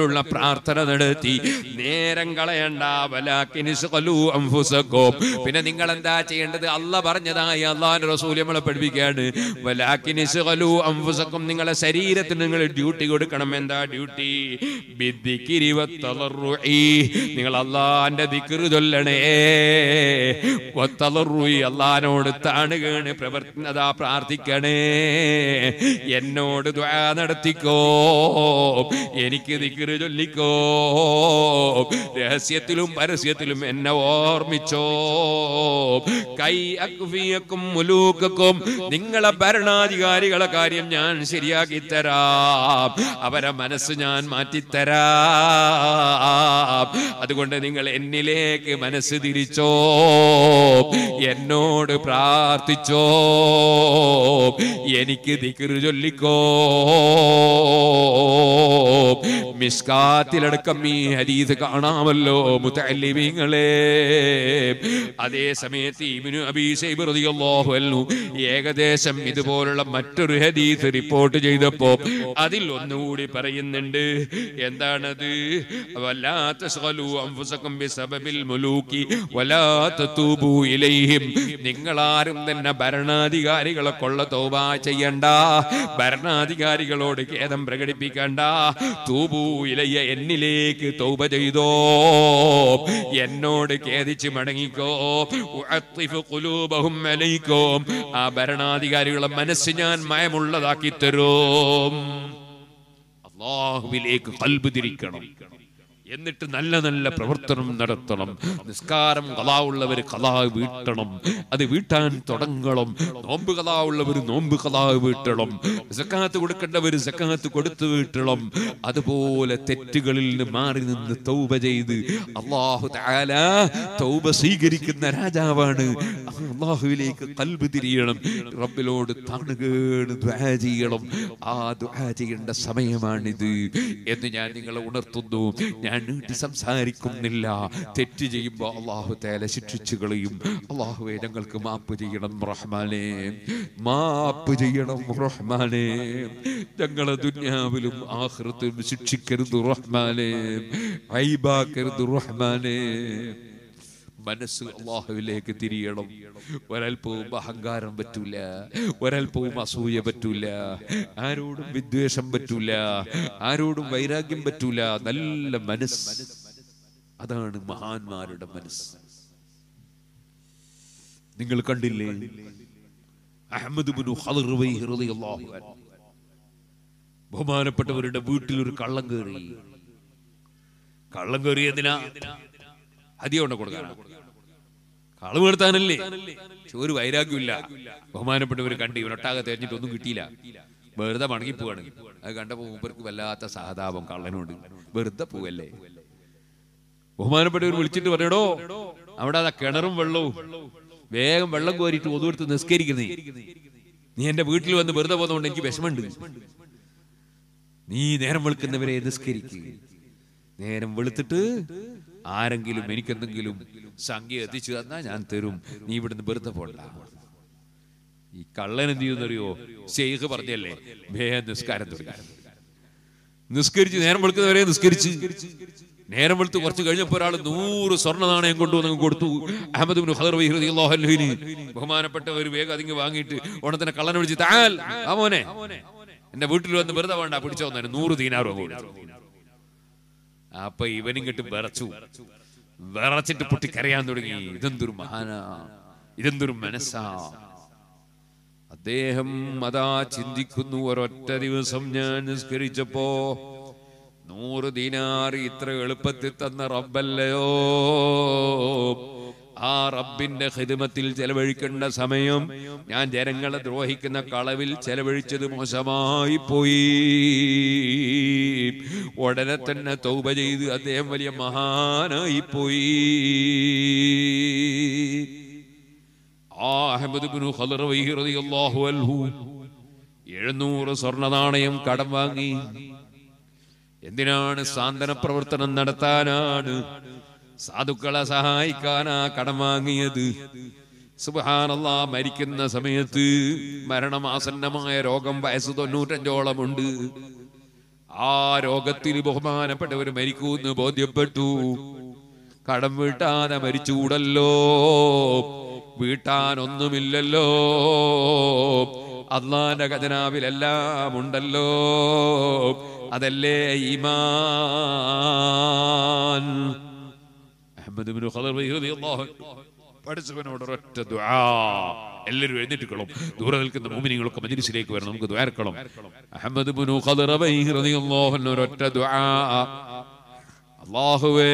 പ്രാർത്ഥന നടത്തി. നേരം കളയണ്ട. വലാകിൻ ഇസ്ഖലൂ അൻഫുസകും. പിന്നെ നിങ്ങൾ എന്താ ചെയ്യേണ്ടത്? അല്ലാഹ് പറഞ്ഞതായി അല്ലാഹുവിന്റെ റസൂൽ നമ്മളെ പഠിപ്പിക്കുകയാണ്. വലാകിൻ ഇസ്ഖലൂ അൻഫുസകും. നിങ്ങളെ ശരീരത്തിന് നിങ്ങൾ ഡ്യൂട്ടി കൊടുക്കണം. എന്താ ഡ്യൂട്ടി? ബിദ്ദിക്രി വത്തളറുഇ. നിങ്ങൾ അല്ലാഹുവിന്റെ ദിക്ർ ചൊല്ലണേ. വത്തളറുഇ. അല്ലാഹുവിനോട് താണുകേണ് പ്രവർത്തനതാ പ്രാർത്ഥിക്കണേ. എന്നോട് ദുആ നടത്തിക്കോ. എനിക്ക് ദിക്ർ ചൊല്ലിക്കോ. രഹസ്യത്തിലും പരസ്യത്തിലും എന്നെ ഓർമ്മിച്ചോ. കൈ അക്ഫിയക്കും മുലൂകക്കും. നിങ്ങളെ ഭരണാധികാരികളെ കാര്യം ഞാൻ ശരിയാക്കി തരാം. അവരെ മനസ്സ് ഞാൻ മാറ്റിത്തരാം. അതുകൊണ്ട് നിങ്ങൾ എന്നിലേക്ക് മനസ്സ് തിരിച്ചോ. എന്നോട് പ്രാർത്ഥിച്ചോ. എനിക്ക് ദിക്ർ ചൊല്ലിക്കോ. മിസ്കാത്തിലടക്കം ഈ ഹദീസ് കാണാമല്ലോ മുതഅല്ലിമീങ്ങളെ. അതേ സമയത്ത് ഇബ്നു അബീ ശൈബ റളിയല്ലാഹു അൻഹു ഏകദേശം ഇതുപോലുള്ള മറ്റൊരു ഹദീസ് റിപ്പോർട്ട് ചെയ്തപ്പോ അതിൽ ഒന്നുകൂടി പറയുന്നുണ്ട്. എന്താണത്? വലാ തസ്ഖലൂ അൻഫുസകും ബിസബബിൽ മുലൂകി വലാ തതൂബൂ ഇലൈഹിം. നിങ്ങൾ ആരും തന്നെ ഭരണാധികാരികളെ കൊള്ള തൗബ ചെയ്യണ്ട. ഭരണാധികാരികളോട് ഖേദം പ്രകടിപ്പിക്കണ്ട. തൂബൂ ഇലയ്യ. എന്നിലേക്ക് തൗബ ചെയ്തോ. എന്നോട് ഖേദിച്ച് മടങ്ങിക്കോ. ഉഅത്തിഫു ഖുലൂബഹും അലൈക്കും. ആ ഭരണാധികാരികളുടെ മനസ്സ് ഞാൻ മയമുള്ളതാക്കി തരും. അല്ലാഹുവിലേക്ക് ഖൽബ് തിരിക്കണം. എന്നിട്ട് നല്ല നല്ല പ്രവർത്തനം നടത്തണം. നിസ്കാരം ഖളാ ഉള്ളവർ ഖളാ വീട്ടണം. അത് വീട്ടാൻ തുടങ്ങണം. നോമ്പ് ഖളാ ഉള്ളവർ നോമ്പ് ഖളാ വീട്ടണം. സക്കാത്ത് കൊടുക്കേണ്ടവർ സക്കാത്ത് കൊടുത്തു വീട്ടണം. അതുപോലെ തെറ്റുകളിൽ നിന്ന് മാറി നിന്ന് തൗബ ചെയ്ത് അല്ലാഹു തആല തൗബ സ്വീകരിക്കുന്ന രാജാവാണ്. അല്ലാഹുവിലേക്ക് ഖൽബ് തിരിയണം. റബ്ബിനോട് താണുകേണ് ദുആ ചെയ്യണം. ആ ദുആ ചെയ്യേണ്ട സമയമാണിത് എന്ന് ഞാൻ നിങ്ങളെ ഉണർത്തുന്നു. ഞാൻ നീട്ടി സംസാരിക്കുന്നില്ല. തെറ്റ് ചെയ്യുമ്പോൾ അല്ലാഹു തആല ശിക്ഷിച്ചു കളയും. അല്ലാഹുവേ ഞങ്ങൾക്ക് മാപ്പ് ചെയ്യണം റഹ്മാനേ. മാപ്പ് ചെയ്യണം റഹ്മാനേ. ഞങ്ങളെ ദുനിയാവിലും ആഖിറത്തിലും ശിക്ഷിക്കരുത് റഹ്മാനേ. ഐബാക്കരുത് റഹ്മാനേ. മനസ്സ് അല്ലാഹുവിലേക്ക് തിരിയണം. ഒരൽപ്പവും അഹങ്കാരം പറ്റൂല. ഒരൽപ്പവും അസൂയ പറ്റൂല. ആരോടും വിദ്വേഷം പറ്റൂല. ആരോടും വൈരാഗ്യം പറ്റൂല. നല്ല മനസ്സ്. അതാണ് മഹാന്മാരുടെ മനസ്സ്. നിങ്ങൾ കണ്ടില്ലേ അഹ്മദ് ഇബ്നു ഖദർവൈഹി റളിയല്ലാഹു അൻഹു ബഹുമാനപ്പെട്ടവരുടെ വീട്ടിൽ ഒരു കള്ളം കയറി. കള്ളം കയറിയതിനാ ഹദിയ കൊണ്ട് കൊടുക്കാനാ? കളവ് നിർത്താനല്ലേ? ഒരു വൈരാഗ്യമില്ല. ബഹുമാനപ്പെട്ടവർ കണ്ട് ഇവനൊട്ടാകെ തെരഞ്ഞിട്ടൊന്നും കിട്ടിയില്ല. വെറുതെ മടങ്ങി പോവാണ്. അത് കണ്ടപ്പോ മൂപ്പർക്ക് വല്ലാത്ത സഹതാപം കള്ളനോട്. വെറുതെ പോവല്ലേ. ബഹുമാനപ്പെട്ടവർ വിളിച്ചിട്ട് പറയടോ, അവിടെ അതാ കിണറും വെള്ളവും, വേഗം വെള്ളം കോരിയിട്ട് ഒതുവെടുത്ത് നിസ്കരിക്കുന്നേ. നീ എന്റെ വീട്ടിൽ വന്ന് വെറുതെ പോകുന്നതുകൊണ്ട് എനിക്ക് വിഷമമുണ്ട്. നീ നേരം വെളുക്കുന്നവരെ നിസ്കരിക്കുക. നേരം വെളുത്തിട്ട് ആരെങ്കിലും എനിക്കെന്തെങ്കിലും സംഖ്യ എത്തിച്ചു തന്നാ ഞാൻ തരും. നീ ഇവിടുന്ന് വെറുതെ പോണ്ട. ഈ കള്ളൻ എന്ത് ചെയ്യുന്നറിയോ? ശൈഖ് പറഞ്ഞല്ലേ വേഗം നിസ്കാരം തുടങ്ങി. നിസ്കരിച്ച് നേരം വെളുക്കുന്നവരെ നിസ്കരിച്ച് നേരം വെളുത്ത് കുറച്ച് കഴിഞ്ഞപ്പോൾ ഒരാൾ 100 സ്വർണ്ണ നാണയം കൊണ്ടുവന്ന് കൊടുത്തു അഹ്മദ് ഇബ്നു ഖദർവൈഹി റളിയല്ലാഹു അൻഹുവിന്. ബഹുമാനപ്പെട്ടവർ വേഗം അതിങ്ങ് വാങ്ങിയിട്ട് ഉടനെ തന്നെ കള്ളനെ വിളിച്ച് താൽ ആ മോനെ എന്റെ വീട്ടിൽ വന്ന് വെറുതെ വേണ്ട പിടിച്ചോ 100 ദീനാർ കൊടുത്തു. അപ്പൊ ഇവനിങ്ങോട്ട് വിറച്ചിട്ട് പൊട്ടിക്കരയാൻ തുടങ്ങി. ഇതെന്തൊരു മഹാനാ, ഇതെന്തൊരു മനസ്സാ. അദ്ദേഹം അതാ ചിന്തിക്കുന്നു, ഒരൊറ്റ ദിവസം ഞാൻ നിസ്കരിച്ചപ്പോ 100 ദീനാർ ഇത്ര എളുപ്പത്തിൽ തന്ന റബ്ബല്ലയോ. ആ റബ്ബിന്റെ ഖിദ്മത്തിൽ ചെലവഴിക്കേണ്ട സമയം ഞാൻ ജനങ്ങളെ ദ്രോഹിക്കുന്ന കളവിൽ ചെലവഴിച്ചത് മോശമായി പോയി. ഉടനെ തന്നെ തൗബ ചെയ്ത് അദ്ദേഹം വലിയ മഹാനായി പോയി. അഹ്മദ് ഇബ്നു ഖദർവൈഹി റളിയല്ലാഹു അൻഹു 700 സ്വർണ്ണ നാണയം കടം വാങ്ങി. എന്തിനാണ്? സാന്ത്വന പ്രവർത്തനം നടത്താനാണ്, സാധുക്കളെ സഹായിക്കാനാ കടം വാങ്ങിയത്. സുബ്ഹാനല്ലാഹ്, മരിക്കുന്ന സമയത്ത് മരണമാസന്നമായ രോഗം, വയസ്സ് 95ഓളമുണ്ട്. ആ രോഗത്തിൽ ബഹുമാനപ്പെട്ടവർ മരിക്കൂന്ന് ബോധ്യപ്പെട്ടു. കടം വീട്ടാതെ മരിച്ചുകൂടല്ലോ, വീട്ടാനൊന്നുമില്ലല്ലോ, അല്ലാഹുവിന്റെ ഖജനാവിലെല്ലാം ഉണ്ടല്ലോ. അതല്ലേ ഈമാൻ. അഹ്മദ് ഇബ്നു ഖദർ റളിയല്ലാഹു അൻഹു പഠിച്ചവനോട് ഒരൊറ്റ ദുആ. എല്ലാവരും എഴുന്നേറ്റുകളും, ദൂരെ നിൽക്കുന്ന മുഅ്മിനീങ്ങളൊക്കെ മജ്ലിസിലേക്ക് വരണം, നമുക്ക് ദുആ ഇറക്കണം. അഹ്മദ് ഇബ്നു ഖദർ റളിയല്ലാഹു അൻഹു ഒരൊറ്റ ദുആ. അല്ലാഹുവേ,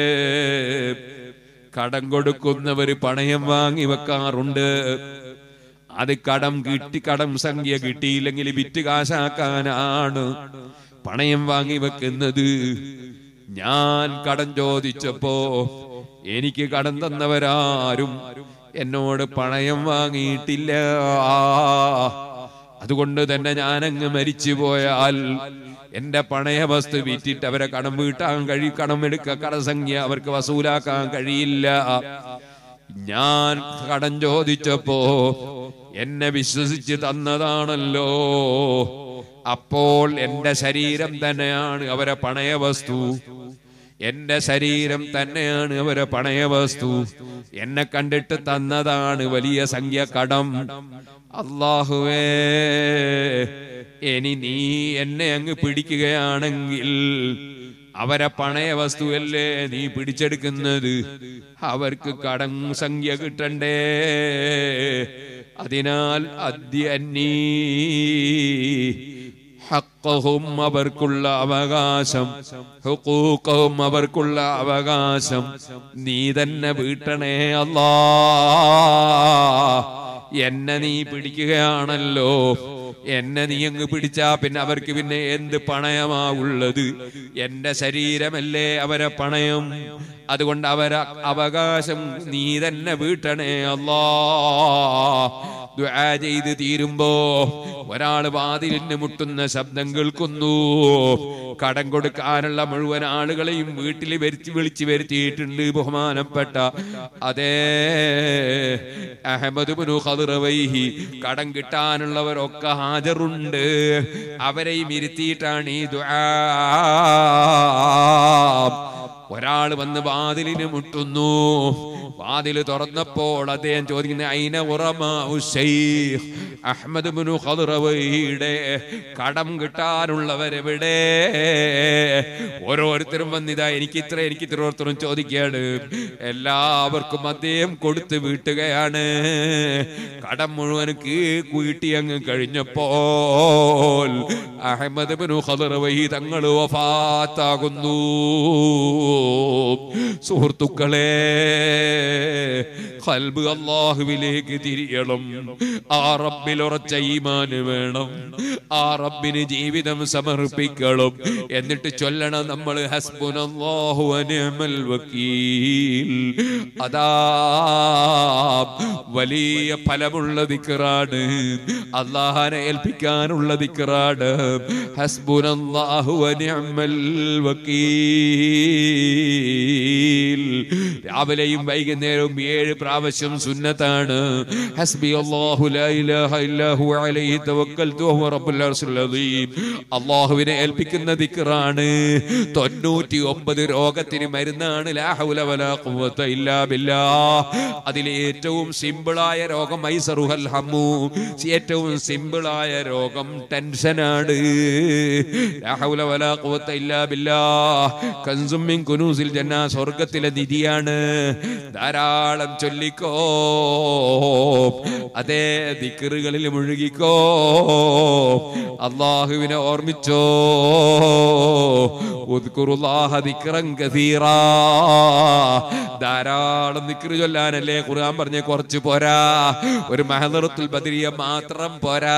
കടം കൊടുക്കുന്നവര് പണയം വാങ്ങി വെക്കാറുണ്ട്. അത് കടം സംഖ്യ കിട്ടിയില്ലെങ്കിൽ വിറ്റ് കാശാക്കാനാണ് പണയം വാങ്ങി വെക്കുന്നത്. ഞാൻ കടം ചോദിച്ചപ്പോ എനിക്ക് കടം തന്നവരാരും എന്നോട് പണയം വാങ്ങിയിട്ടില്ല. അതുകൊണ്ട് തന്നെ ഞാനങ്ങ് മരിച്ചു പോയാൽ എന്റെ പണയ വസ്തു വിറ്റിട്ട് അവരെ കടം വീട്ടാൻ കടസംഖ്യ അവർക്ക് വസൂലാക്കാൻ കഴിയില്ല. ഞാൻ കടം ചോദിച്ചപ്പോ എന്നെ വിശ്വസിച്ച് തന്നതാണല്ലോ. അപ്പോൾ എന്റെ ശരീരം തന്നെയാണ് അവരെ പണയ വസ്തു. എന്റെ ശരീരം തന്നെയാണ് അവരെ പണയ വസ്തു. എന്നെ കണ്ടിട്ട് തന്നതാണ് വലിയ സംഖ്യ കടം. അല്ലാഹുവേ, ഇനി നീ എന്നെ അങ്ങ് പിടിക്കുകയാണെങ്കിൽ അവരെ പണയ വസ്തുവല്ലേ നീ പിടിച്ചെടുക്കുന്നത്, അവർക്ക് കടം സംഖ്യ കിട്ടണ്ടേ. അതിനാൽ അദ്യന്നീ ഹഖ്ഖഹും, അവർക്കുള്ള അവകാശം, ഹുഖൂഖഹും, അവർക്കുള്ള അവകാശം നീ തന്നെ വീട്ടണേ അല്ലാഹ്. എന്നെ നീ പിടിക്കുകയാണല്ലോ, എന്നെ നീ അങ്ങ് പിടിച്ചാ പിന്നെ അവർക്ക് പിന്നെ എന്ത് പണയമാ ഉള്ളത്? എന്റെ ശരീരമല്ലേ അവരെ പണയം. അതുകൊണ്ട് അവരെ അവകാശം നീ തന്നെ വീട്ടണേ അല്ലാഹ്. ദുആ ചെയ്ത് തീരുമ്പോ ഒരാൾ വാതിലിന് മുട്ടുന്ന ശബ്ദം കേൾക്കുന്നു. കടം കൊടുക്കാനുള്ള മുഴുവൻ ആളുകളെയും വീട്ടിൽ വിളിച്ചു വരുത്തിയിട്ടുണ്ട് ബഹുമാനപ്പെട്ട അതേ അഹ്മദ് ഇബ്നു ഖദർ റളിയല്ലാഹു. കടം കിട്ടാനുള്ളവരൊക്കെ ഹാജറുണ്ട്. അവരെയും ഇരുത്തിയിട്ടാണ് ഈ ദുആ. ഒരാൾ വന്ന് വാതിലിന് മുട്ടുന്നു. വാതില് തുറന്നപ്പോൾ അദ്ദേഹം ചോദിക്കുന്ന ഐന ഉറമാഉ ശൈഖ് അഹ്മദ് ഇബ്നു ഖദർ റളിയല്ലാഹുവിന്റെ കടം കിട്ടാനുള്ളവരെവിടെ? ഓരോരുത്തരും വന്നിതാ എനിക്ക് ഇത്ര ഓരോരുത്തരും ചോദിക്കുകയാണ്. എല്ലാവർക്കും അദ്ദേഹം കൊടുത്ത് വീട്ടുകയാണ്. കടം മുഴുവൻ വീട്ടി അങ്ങ് കഴിഞ്ഞപ്പോൾ അഹ്മദ് ഇബ്നു ഖദർ റളിയല്ലാഹു തങ്ങൾ വഫാത്താകുന്നു. സുഹൃത്തുക്കളെ, ഖൽബ് അല്ലാഹുവിലേക്ക് തിരിയണം. ആ റബ്ബിൽ ഉറച്ച ഈമാൻ വേണം. ആ റബ്ബിന് ജീവിതം സമർപ്പിക്കണം. എന്നിട്ട് ചൊല്ലണം നമ്മൾ ഹസ്ബുനല്ലാഹു വനിഅമൽ വകീൽ. അതാ വലിയ ഫലമുള്ള ദിക്റാണ്, അല്ലാഹനെ ഏൽപ്പിക്കാനുള്ള ദിക്റാണ്. ഹസ്ബുനല്ലാഹു വനിഅമൽ വകീൽ. രാവിലെയും വൈകുന്നേരവും 7 പ്രാവശ്യം സുന്നത്താണ്. ഹസ്ബി അല്ലാഹു ലാ ഇലാഹ ഇല്ലാ ഹുവ അലൈഹി തവക്കൽതു വഹുവ റബ്ബുൽ അർശിൽ അദീം. അല്ലാഹുവിനെ ഏൽപ്പിക്കുന്ന ദിക്റാണ്. 99 രോഗത്തിന് മരുന്നാണ്. ലാ ഹൗല വലാ ഖുവത ഇല്ലാ ബില്ലാഹ്. അതിലെ ഏറ്റവും സിമ്പിളായ രോഗം ഐസറുൽ ഹമ്മു. ഏറ്റവും സിമ്പിളായ രോഗം ടെൻഷനാണ്. ലാ ഹൗല വലാ ഖുവത ഇല്ലാ ബില്ലാഹ്. കൻസും മിൻ കുനൂസിൽ ജന്ന, സ്വർഗ്ഗത്തിലെ നിധിയാണ്. ധാരാളം ചൊല്ലിക്കോ. അതേ ദിക്റുകളിൽ മുഴുകിക്കോ. അല്ലാഹുവിനെ ഓർമ്മിച്ചോ. ഉദ്കുറുല്ലാഹ ദിക്റൻ കസീറാ. ധാരാളം ദിക്റ് ചൊല്ലാനല്ലേ ഖുർആൻ പറഞ്ഞ. കുറച്ച് പോരാ, ഒരു മഹദറത്തുൽ ബദരിയ മാത്രം പോരാ.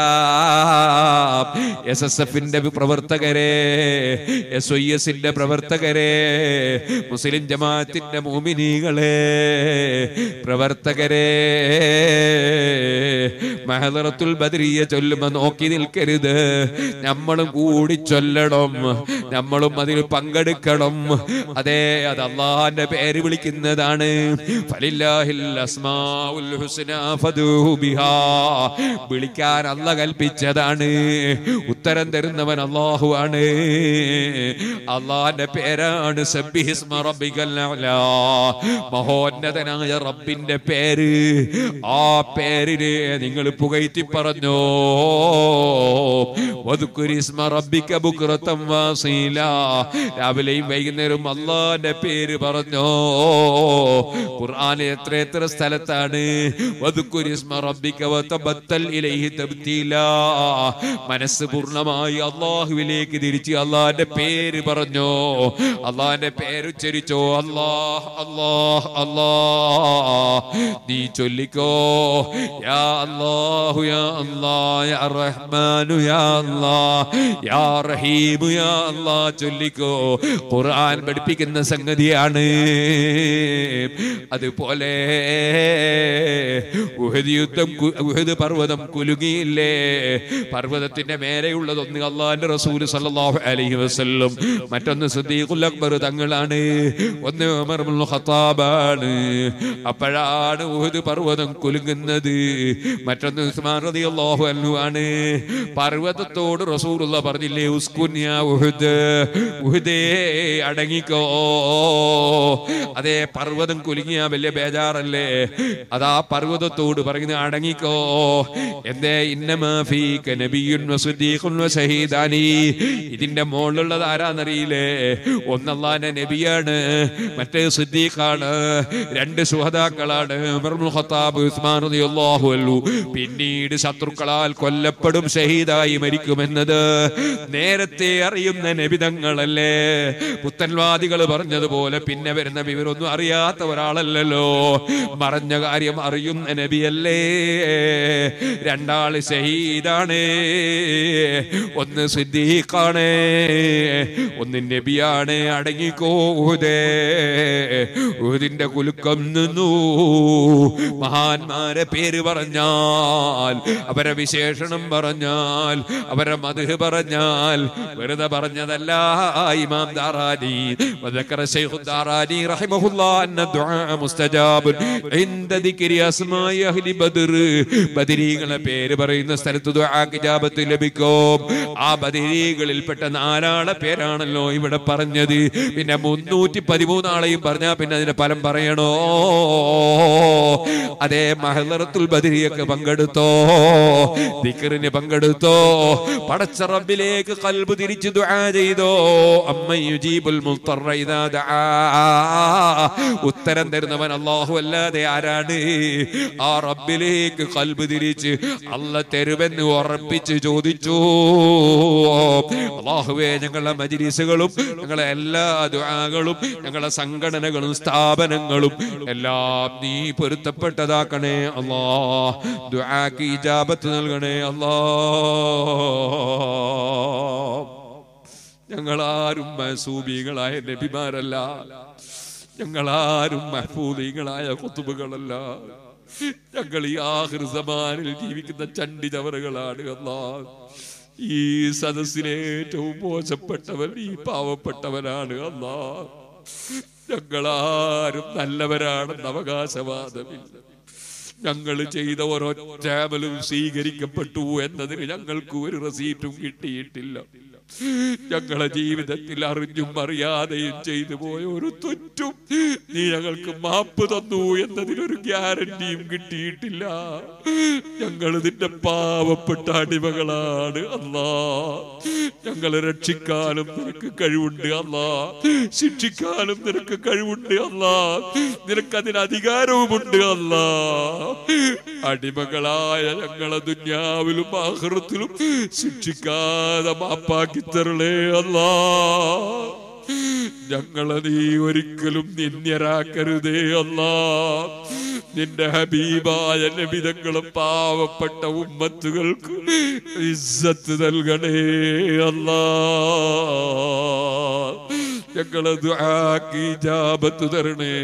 SSFന്റെ പ്രവർത്തകരെ, SYSന്റെ പ്രവർത്തകരെ, മുസ്ലിം ജമാഅത്തിന്റെ മുഅ്മിനീകളെ, പ്രവർത്തകരെ, മഹദറത്തുൽ ബദരിയ ചൊല്ലുമ്പോ നോക്കി നിൽക്കരുത്. നമ്മളും കൂടി ചൊല്ലണം, നമ്മളും അതിൽ പങ്കെടുക്കണം. അതേ, അത് അല്ലാഹുവിന്റെ പേര് വിളിക്കുന്ന പറയുന്നതാണ്. ഫലില്ലാഹിൽ അസ്മാഉൽ ഹുസ്നാ ഫദൂഹു ബിഹാ. വിളിക്കാൻ അല്ലാഹു കൽപ്പിച്ചതാണ്. ഉത്തരം തരുന്നവൻ അല്ലാഹു ആണ്. അല്ലാഹുവിന്റെ പേരാണ് സബ്ബിഹിസ്മ റബ്ബികൽ അഅ്ലാ. മഹോന്നതനായ റബ്ബിന്റെ പേര്. ആ പേരിനെ നിങ്ങൾ പുകഴ്ത്തി പറഞ്ഞോ. വദ്കുരിസ്മ റബ്ബിക ബുക്റതൻ വാസീലാ. രാവിലെയും വൈകുന്നേരവും അല്ലാഹുവിന്റെ പേര് പറഞ്ഞോ. ഖുർആനിൽ എത്ര സ്ഥലത്താണ് വദ്കുരിസ്മ റബ്ബിക വതബത്തൽ ഇലൈഹി തബ്തീലാ. മനസ്സ് പൂർണ്ണമായി അല്ലാഹുവിലേക്ക് തിരിച്ച് അല്ലാഹുവിന്റെ പേര് പറഞ്ഞോ. അല്ലാഹുവിന്റെ പേര് ഉച്ചരിച്ചോ. അല്ലാഹ് അല്ലാഹ് അല്ലാഹ്. നീ ചൊല്ലിക്കോ. യാ അല്ലാഹു യാ അല്ലാഹ് യാ റഹ്മാനു യാ അല്ലാഹ് യാ റഹീമു യാ അല്ലാഹ് ചൊല്ലിക്കോ. ഖുർആൻ പഠിപ്പിക്കുന്ന സംഗതിയാണ്. അതുപോലെ ഉഹദ് പർവ്വതം കുലുങ്ങിയില്ലേ? പർവ്വതത്തിന്റെ മേലെയുള്ളതൊന്ന് അല്ലാഹുവിന്റെ റസൂൽ സല്ലല്ലാഹു അലൈഹി വസല്ലം, മറ്റൊന്ന് സിദ്ദീഖുൽ അക്ബർ തങ്ങളാണ്, ഒന്ന് ഉമർ ഇബ്നുൽ ഖത്താബാണ്. അപ്പോഴാണ് ഉഹദ് പർവ്വതം കുലുങ്ങുന്നത്. മറ്റൊന്ന് ഉസ്മാൻ റളിയല്ലാഹു അൻഹു ആണ്. പർവ്വതത്തോട് റസൂലുള്ളാഹി പറഞ്ഞില്ലേ, ഉസ്കുൻ യാ ഉഹദ്, ഉഹദേ അടങ്ങിക്കോ. അതേ പർവ്വതം കുലുങ്ങിയാ വലിയ ബേജാറല്ലേ? അതാ പർവ്വതത്തോട് പറയുന്നത് അടങ്ങിക്കോ. എന്തേ? ഇന്നമാ ഫീക നബിയ്യുൻ വസിദ്ദീഖുൻ വശഹീദാനി. ഇതിന്റെ മുകളിലുള്ളത് ആരാന്നറിയില്ലേ? ഒന്ന് അല്ലാഹുവിന്റെ നബിയാണ്, മറ്റേ സിദ്ദീഖാണ്, രണ്ട് ശുഹദാക്കളാണ്, ഉമർ ഇബ്നുൽ ഖത്താബ്, ഉസ്മാൻ റളിയല്ലാഹു അൻഹു. പിന്നീട് ശത്രുക്കളാൽ കൊല്ലപ്പെടും, ഷഹീദായി മരിക്കുമെന്നത് നേരത്തെ അറിയുന്ന നബിതങ്ങളല്ലേ? പുത്തൻവാദികൾ പറഞ്ഞതുപോലെ പിന്നെ വരുന്ന വിവരമൊന്നും അറിയാത്ത ഒരാളല്ലല്ലോ. മറഞ്ഞ കാര്യം അറിയുന്ന നബിയല്ലേ? രണ്ടാള് ഷഹീദാണ്, ഒന്ന് സിദ്ദീഖാണ്, ഒന്ന് നബിയാണ്. അടങ്ങിക്കോ ഉഹദേ. ഉഹദിന്റെ കുലുക്കം നിന്നു. മഹാന്മാരെ പേര് പറഞ്ഞാൽ, അവരെ വിശേഷണം പറഞ്ഞാൽ, അവരെ മദ്ഹ് പറഞ്ഞാൽ വെറുതെ പറഞ്ഞതല്ല. ഇമാം ദാറാനി വദക്കറ ശൈഖു ദാറാനി റഹിമഹുല്ലാഹ് അന്ന ദുആ മുസ്തജാബുൻ ഇൻദ ദിക്രി അസ്മാഇ അഹ്ലി ബദർ. ബദരീകളെ പേര് പറയുന്ന സ്ഥലത്ത് ദുആക്ക് ഇജാബത്ത് ലഭിക്കും. ആ ബദരീകളിൽപ്പെട്ട 4 ആളെ പേരാണല്ലോ ഇവിടെ പറഞ്ഞത്. പിന്നെ 313 ആളെയും പറഞ്ഞാ പിന്നെ അതിന്റെ ഫലം പറയണോ? അതേ മഹ്ദറത്തുൽ ബദരിയൊക്കെ പങ്കെടുത്തോ, ദിക്റിന് പങ്കെടുത്തോ, പടച്ച റബ്ബിലേക്ക് ഖൽബ് തിരിച്ച് ദുആ ചെയ്തോ. അമ്മൻ യുജീബുൽ മുൽത്തറ ഇദാ ദആ. ഉത്തരം തരുന്നവൻ അല്ലാഹു അല്ലാതെ ആരാണ്? ആ റബ്ബിലേക്ക് ഖൽബ് തിരിച്ച് അല്ലാഹ് തരുമെന്ന് ഉറപ്പിച്ച് ചോദിച്ചു. അല്ലാഹുവേ, ഞങ്ങളുടെ മജ്ലിസുകളും ഞങ്ങളുടെ എല്ലാ ദുആകളും ഞങ്ങളുടെ സംഘടനകളും സ്ഥാപനങ്ങളും എല്ലാം നീ പൊരുത്തപ്പെട്ടതാക്കണേ അല്ലാഹ്. ദുആക്ക് ഇജാബത്ത് നൽകണേ അല്ലാഹ്. ഞങ്ങളാരും മഅസൂബികളായ നബിമാരല്ല, ഞങ്ങളാരും മഹ്ഫൂദികളായ ഖുതുബുകളല്ല. ഞങ്ങൾ ഈ ആഖിർ സമാനിൽ ജീവിക്കുന്ന ചണ്ടി ചവറുകളാണ് അല്ലാഹ്. ഈ സദസ്സിലെ ഏറ്റവും മോശപ്പെട്ടവൻ ഈ പാവപ്പെട്ടവനാണ് അല്ലാഹ്. ഞങ്ങളാരും നല്ലവരാണെന്ന് അവകാശവാദമില്ല. ഞങ്ങൾ ചെയ്ത ഒരൊറ്റ അമലും സ്വീകരിക്കപ്പെട്ടു എന്നതിന് ഞങ്ങൾക്ക് ഒരു റസീറ്റും കിട്ടിയിട്ടില്ല. ഞങ്ങളുടെ ജീവിതത്തിൽ അറിഞ്ഞും അറിയാതെയും ചെയ്തു പോയ ഒരു തെറ്റും നീ ഞങ്ങൾക്ക് മാപ്പ് തന്നു എന്നതിനൊരു ഗ്യാരണ്ടിയും കിട്ടിയിട്ടില്ല. ഞങ്ങൾ നിന്റെ പാവപ്പെട്ട അടിമകളാണ് അല്ലാഹ്. ഞങ്ങളെ രക്ഷിക്കാനും നിനക്ക് കഴിവുണ്ട് അല്ലാഹ്, ശിക്ഷിക്കാനും നിനക്ക് കഴിവുണ്ട് അല്ലാഹ്, നിനക്കതിന് അധികാരവുമുണ്ട് അല്ലാഹ്. അടിമകളായ ഞങ്ങളെ ദുനിയാവിലും ആഖിറത്തിലും ശിക്ഷിക്കാതെ മാപ്പാക്കി തരണേ അല്ലാഹ്. ഞങ്ങളെ നീ ഒരിക്കലും നിന്ദ്യരാക്കരുതേ അല്ലാഹ്. നിന്റെ ഹബീബായ നബിതങ്ങളും പാവപ്പെട്ട ഉമ്മത്തുകൾക്ക് ഇസ്സത്ത് നൽകണേ അല്ലാഹ്. ഞങ്ങളെ ദുആക്ക് ഇജാബത്ത് തരണേ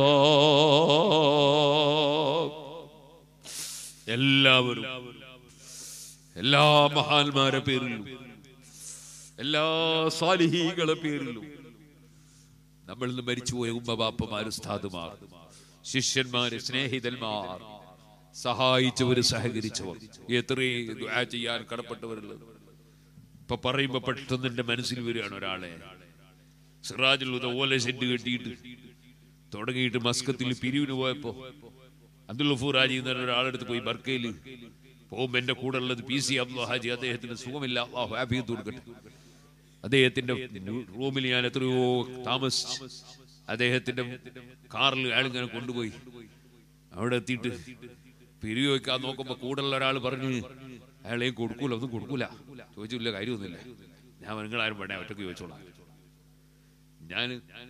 അല്ലാഹ്. എല്ലാവരും എല്ലാ മഹാന്മാരെ പേരിലും എല്ലാ സാലിഹീകളെ പേരിലും നമ്മളിൽ നിന്ന് മരിച്ചുപോയ ഉമ്മബാപ്പമാർ, ഉസ്താദുമാർ, ശിഷ്യന്മാര്, സ്നേഹിതന്മാർ, സഹായിച്ചവർ, സഹകരിച്ചവർ, എത്രയും ദുആ ചെയ്യാൻ കടപ്പെട്ടവരുള്ളത്. ഇപ്പൊ പറയുമ്പോ പെട്ടെന്ന് എന്റെ മനസ്സിൽ വരികയാണ് ഒരാളെ, സിറാജുൽ ഹുദ ഓല ഷെഡ് കെട്ടിയിട്ട് തുടങ്ങിയിട്ട് മസ്കത്തിൽ പിരിവിന് പോയപ്പോ അബ്ദുൽ ഗഫൂർ ഹാജി എന്ന ഒരാളെടുത്ത് പോയി ബർക്കയിൽ പോകുമ്പോ എന്റെ കൂടെ ഉള്ളത് PC അബ്ദുൽ ഹാജി. അദ്ദേഹത്തിന് സുഖമില്ല, അല്ലാഹു ആഫിയത്ത് കൊടുക്കട്ടെ. അദ്ദേഹത്തിന്റെ റൂമിൽ ഞാൻ എത്രയോ താമസിച്ച് അദ്ദേഹത്തിന്റെ കാറിൽ അയാളിങ്ങനെ കൊണ്ടുപോയി അവിടെ എത്തിയിട്ട് പിരിവ് വയ്ക്കാൻ നോക്കുമ്പോ കൂടുള്ള ഒരാൾ പറഞ്ഞു അയാളെയും കൊടുക്കൂല, ഒന്നും കൊടുക്കൂല. ചോദിച്ചില്ല, കാര്യമൊന്നുമില്ല. ഞാൻ നിങ്ങളാരും വേണേ ഒറ്റയ്ക്ക് ചോദിച്ചോളാം. ഞാൻ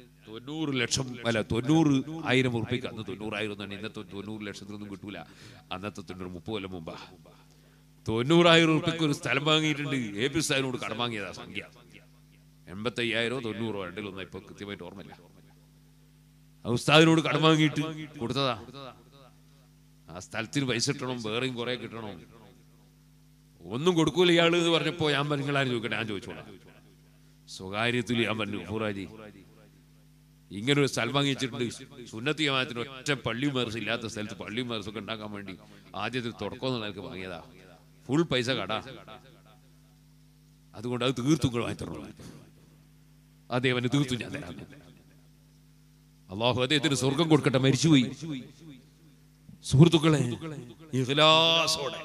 90,000,000 ഉറുപ്പിക്ക്, അന്ന് 90,000 എന്നാണ്, ഇന്നത്തെ 90 ലക്ഷത്തിനൊന്നും കിട്ടൂല. അന്നത്തെ 30 കൊല്ലം മുമ്പാ 90,000 ഉറുപ്പിക്ക് ഒരു സ്ഥലം വാങ്ങിയിട്ടുണ്ട്. AP ഉസ്താദിനോട് കടം വാങ്ങിയതാ സംഖ്യ. 85,000 90 രണ്ടിലൊന്നും ഇപ്പൊ കൃത്യമായിട്ട് ഓർമ്മയില്ല. ആ ഉസ്താദിനോട് കടം വാങ്ങിയിട്ട് കൊടുത്തതാ. ആ സ്ഥലത്തിന് പൈസ കിട്ടണം, വേറെയും കുറെ കിട്ടണം. ഒന്നും കൊടുക്കൂല ഇയാള് എന്ന് പറഞ്ഞപ്പോ ഞാൻ നിങ്ങളാരും ചോദിക്കട്ടെ, ഞാൻ ചോദിച്ചോളാം. സ്വകാര്യത്തിൽ ഞാൻ പറഞ്ഞു, ഗഫൂറാജി ഇങ്ങനൊരു സ്ഥലം വാങ്ങിച്ചിട്ടുണ്ട്. സുന്നത്ത് ജമാഅത്തിന് ഒറ്റ പള്ളിയും മദ്രസ ഇല്ലാത്ത സ്ഥലത്ത് പള്ളിയും മദ്രസൊക്കെ ഉണ്ടാക്കാൻ വേണ്ടി ആദ്യത്തിൽ തുടക്കം എന്നുള്ള നിലക്ക് വാങ്ങിയതാ. ഫുൾ പൈസ കടാ. അതുകൊണ്ട് അത് തീർത്തു വാങ്ങി തരണം. അദ്ദേഹത്തിന് തീർത്തു ഞാൻ തരാം. അള്ളാഹു അദ്ദേഹത്തിന് സ്വർഗം കൊടുക്കട്ടെ. മരിച്ചുപോയി. സുഹൃത്തുക്കളെ, ഇഖ്ലാസോടെ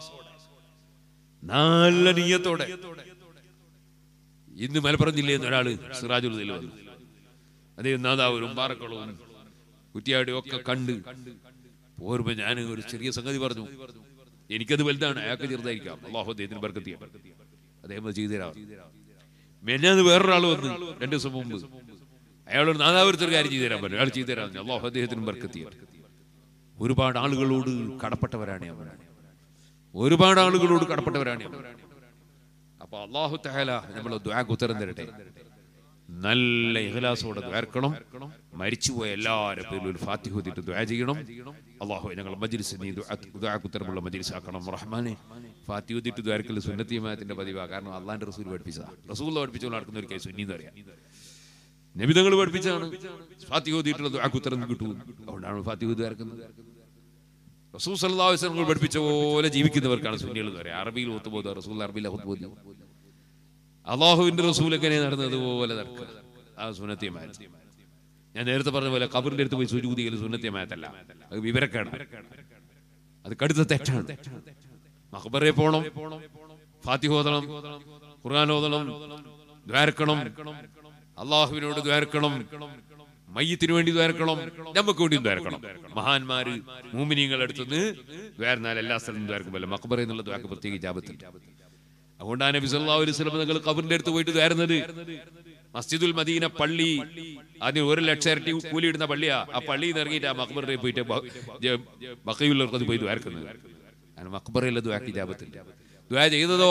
നല്ല നിയ്യത്തോടെ ഇന്ന് മലപ്പുറം ജില്ലയിൽ നിന്ന് ഒരാള് സിറാജുൽ ഹുദയിൽ വന്നു. അദ്ദേഹം നാദാവൂരും പാറക്കുളവും കുറ്റിയാടിയും ഒക്കെ കണ്ട് പോരുമ്പോ ഞാൻ ഒരു ചെറിയ സംഗതി പറഞ്ഞു. എനിക്കത് വലുതാണ്, അയാൾക്ക് ചെറുതായിരിക്കാം. അള്ളാഹു അദ്ദേഹത്തിന് ബർക്കത്ത് ചെയ്യട്ടെ. അദ്ദേഹം ചെയ്തു തരാം. മെന്നാന്ന് വേറൊരാൾ വന്ന് 2 ദിവസം മുമ്പ് അയാളോട് നാദാപുരത്തെ ഒരു കാര്യം ചെയ്തു തരാൻ പറഞ്ഞു. അയാൾ ചെയ്തു തരാം. അള്ളാഹു അദ്ദേഹത്തിന് ബർക്കത്ത് ചെയ്യട്ടെ. ഒരുപാട് ആളുകളോട് കടപ്പെട്ടവരാണ് അവർ. ഒരുപാട് ആളുകളോട് കടപ്പെട്ടവരാണ് അവർ. അപ്പൊ അല്ലാഹു തആല നമ്മളെ ദുആക്ക് ഉത്തരം തരട്ടെ. നല്ല ഇഖ്ലാസോടെ ദുആർക്കണം. മരിച്ചുപോയ എല്ലാവരുടെ പേരിലും ഒരു ഫാത്തിഹ ഓതിയിട്ട് ദുആ ചെയ്യണം. അല്ലാഹു ഞങ്ങളുടെ മജ്ലിസ് നീ ദുആക്ക് ഉത്തരമുള്ള മജ്ലിസ് ആക്കണം റഹ്മാനെ. ഫാത്തിഹ ഓതിയിട്ട് ദുആർക്കൽ സുന്നത്തി ജമാഅത്തിന്റെ പതിവാണ്. കാരണം അല്ലാഹുവിന്റെ റസൂൽ പഠിപ്പിച്ചതാണ്. റസൂൽ പഠിപ്പിച്ചുകൊണ്ട് നടക്കുന്ന ഒരു കേസ് സുന്നി എന്ന് പറയാം. നബി തങ്ങൾ പഠിപ്പിച്ചാണ് ഫാത്തിഹ ഓതിയിട്ടുള്ള ദുആക്ക് ഉത്തരം കിട്ടും. അതുകൊണ്ടാണ് ഫാത്തിഹ ദുആർക്കുന്നത്. റസൂൽ സല്ലല്ലാഹു അലൈഹി വസല്ലം പഠിപ്പിച്ച പോലെ ജീവിക്കുന്നവർക്കാണ് സുന്നികൾ എന്ന് പറയാം. അറബിയിൽ ഖുത്ബ റസൂൽ അറബിയിൽ ഖുത്ബ ഓതി. അല്ലാഹുവിന്റെ റസൂൽ എങ്ങനെ നടന്നതുപോലെ നടക്കുക. ആ സുന്നത്തി ജമാഅത്ത്. ഞാൻ നേരത്തെ പറഞ്ഞ പോലെ ഖബറിന്റെ അടുത്ത് പോയി സുജൂദ് ചെയ്യൽ സുന്നത്തി ജമാഅത്തല്ല. അത് വിവരക്കേടാണ്. അത് കടുത്ത തെറ്റാണ്. മഖബറയിൽ പോകണം, ഫാത്തിഹ ഓതണം, ഖുർആൻ ഓതണം, ദ്വാരക്കണം, അള്ളാഹുവിനോട് ദ്വാരക്കണം, മയ്യത്തിന് വേണ്ടി ദ്വാരക്കണം, നമുക്ക് വേണ്ടി ദ്വാരക്കണം. മഹാന്മാര് മുഅ്മിനീങ്ങളുടെ അടുത്തുനിന്ന് ദ്വാരന്നാൽ എല്ലാ സ്ഥലത്തും ദ്വാരക്കുമല്ലോ. മഖബറയിൽ നിന്നുള്ള ദ്വാരക്ക് പ്രത്യേക ഇജാബത്ത്. അതുകൊണ്ടാണ് നബി സല്ലല്ലാഹു അലൈഹി വസല്ലം തങ്ങൾ ഖബറിന്റെ അടുത്ത് പോയിട്ട് ദ്വാരുന്നത്. മസ്ജിദുൽ മദീന പള്ളി അതിന് 1 ലക്ഷം ഇരട്ടി കൂലി ഇടുന്ന പള്ളിയാ. ആ പള്ളിയിൽ നിന്ന് ഇറങ്ങിയിട്ട് ആ മഖബറയിൽ പോയിട്ട് ബഖീഉൽ പോയി ദ്വാരക്കുന്നത്. അങ്ങനെ മഖബറയിലെ ദ്വാരക്ക് ഇജാബത്തില്ല. ദ്വാ ചെയ്തതോ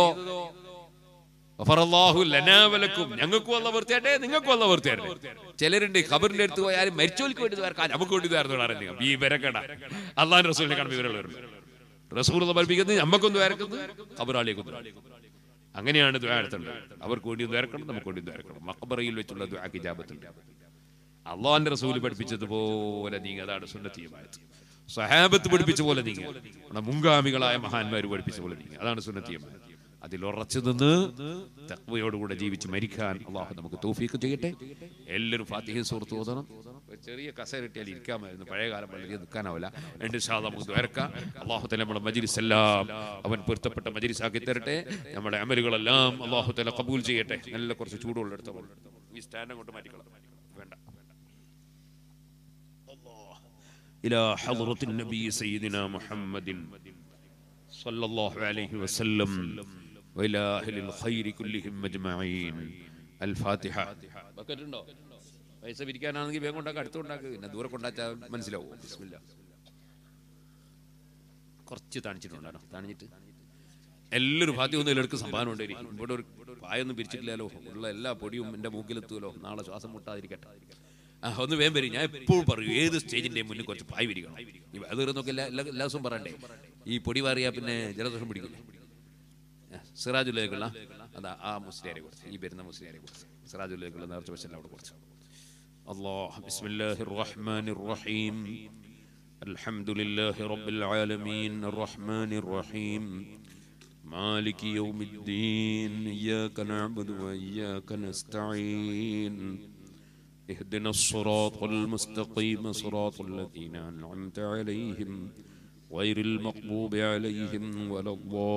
ഞങ്ങൾക്കും അല്ലാഹു വൃത്തിയാട്ടെ, നിങ്ങൾക്കും അല്ലാഹു വൃത്തിയാട്ടെ. ചിലരുണ്ട് ഖബറിന്റെ അടുത്ത് പോയാലും മരിച്ചോൽക്ക് വേണ്ടി ദ്വാരക്കാൻ നമുക്ക് വേണ്ടി ദ്വാരന്നു. ഈ വിവരക്കേടാ. അള്ളാഹുവിന്റെ റസൂലിനെ കാണുമ്പോൾ വിവരമുള്ളവരുണ്ട്. റസൂൽ പഠിപ്പിക്കുന്നത് നമുക്കൊന്ന് ദ്വാരക്കുന്നത്, ഖബറാളിയേക്കും. അങ്ങനെയാണ് ദ്വാ നടത്തേണ്ടത്. അവർക്ക് വേണ്ടി ദ്വാരക്കണം, നമുക്ക് വേണ്ടി ദ്വാരക്കണം. മഖബറയിൽ വെച്ചുള്ള ദ്വാക്ക് ഇജാബത്തുണ്ട്. അള്ളാഹുവിന്റെ റസൂൽ പഠിപ്പിച്ചതുപോലെ നീങ്ങ. അതാണ് സുന്നത്തി ജമാഅത്ത്. സ്വഹാബത്ത് പഠിപ്പിച്ച പോലെ നീങ്ങ. മുൻഗാമികളായ മഹാന്മാർ പഠിപ്പിച്ച പോലെ നീങ്ങ. അതാണ് സുന്നത്തി ജമാഅത്ത്. അതിൽ ഉറച്ചു നിന്ന് തഖ്വയോടുകൂടെ ജീവിച്ച് മരിക്കാൻ അള്ളാഹു നമുക്ക് തൗഫീഖ് ചെയ്യട്ടെ. എല്ലാവരും ഫാത്തിഹ സൂറത്ത് ഓതണം. ചെറിയ കസേര കിട്ടിയാൽ ഇരിക്കാമായിരുന്നു. പഴയ കാലം വളരെ നിൽക്കാനാവില്ല. ഇൻഷാ അല്ലാഹ് നമുക്ക് ദ്വാരക്കാം. അള്ളാഹു തആല നമ്മുടെ മജ്ലിസ് എല്ലാം അവൻ പൊരുത്തപ്പെട്ട മജ്ലിസാക്കി തരട്ടെ. നമ്മുടെ അമലുകളെല്ലാം അള്ളാഹു തആല ഖബൂൽ ചെയ്യട്ടെ. നല്ല കുറച്ച് ചൂടുള്ള എടുത്തപ്പോൾ ഈ സ്റ്റാൻഡ് അങ്ങോട്ട് മാറ്റിക്കളാം. വേണ്ട. ഇലാ ഹദ്റത്തിൻ നബി സയ്യിദിനാ മുഹമ്മദിൻ സല്ലല്ലാഹു അലൈഹി വസല്ലം വഇലാ അഹ്ലിൽ ഖൈരി കുല്ലിഹിം അജ്മഈൻ. അൽ ഫാത്തിഹ. ബക്കറ്റുണ്ടോ? പൈസ പിരിക്കാനാണെങ്കിൽ വേഗം ഉണ്ടാക്കുക, അടുത്തുണ്ടാക്കുക. പിന്നെ ദൂരെ കൊണ്ടാച്ചാൽ മനസ്സിലാവും. ബിസ്മില്ലാ. കുറച്ച് തണിച്ചിട്ടുണ്ടാണോ? തണിഞ്ഞിട്ട് എല്ലാവരും ഫാത്തിഹ ഒന്നും എല്ലാവർക്കും സംഭാവന ഉണ്ടായിരിക്കും. ഇവിടെ ഒരു പായൊന്നും പിരിച്ചിട്ടില്ലല്ലോ. ഉള്ള എല്ലാ പൊടിയും എൻ്റെ മൂക്കിലെത്തുമല്ലോ. നാളെ ശ്വാസം മുട്ടാതിരിക്കട്ടെ. ഒന്ന് വേഗം വരും. ഞാൻ എപ്പോഴും പറയും, ഏത് സ്റ്റേജിന്റെ മുന്നിൽ കുറച്ച് പായ് വിരിക്കണം. ഈ വേദനൊക്കെ എല്ലാ ദിവസവും പറയണ്ടേ. ഈ പൊടി വാറിയാ പിന്നെ ജലദോഷം പിടിക്കില്ലേ. സിറാജുല്ലേക്കുള്ള അതാ ആ മുസ്ലിയാരെ കുറിച്ച്, ഈ വരുന്ന മുസ്ലിയാരെ കുറിച്ച് സിറാജുല്ലേക്കുള്ള നേർച്ച വെച്ചെല്ലാം അവിടെ കുറച്ച് الله. بسم الله الرحمن الرحيم. الحمد لله رب العالمين الرحمن الرحيم مالك يوم الدين إياك نعبد وإياك نستعين اهدنا الصراط المستقيم صراط الذين أنعمت عليهم غير المغضوب عليهم ولا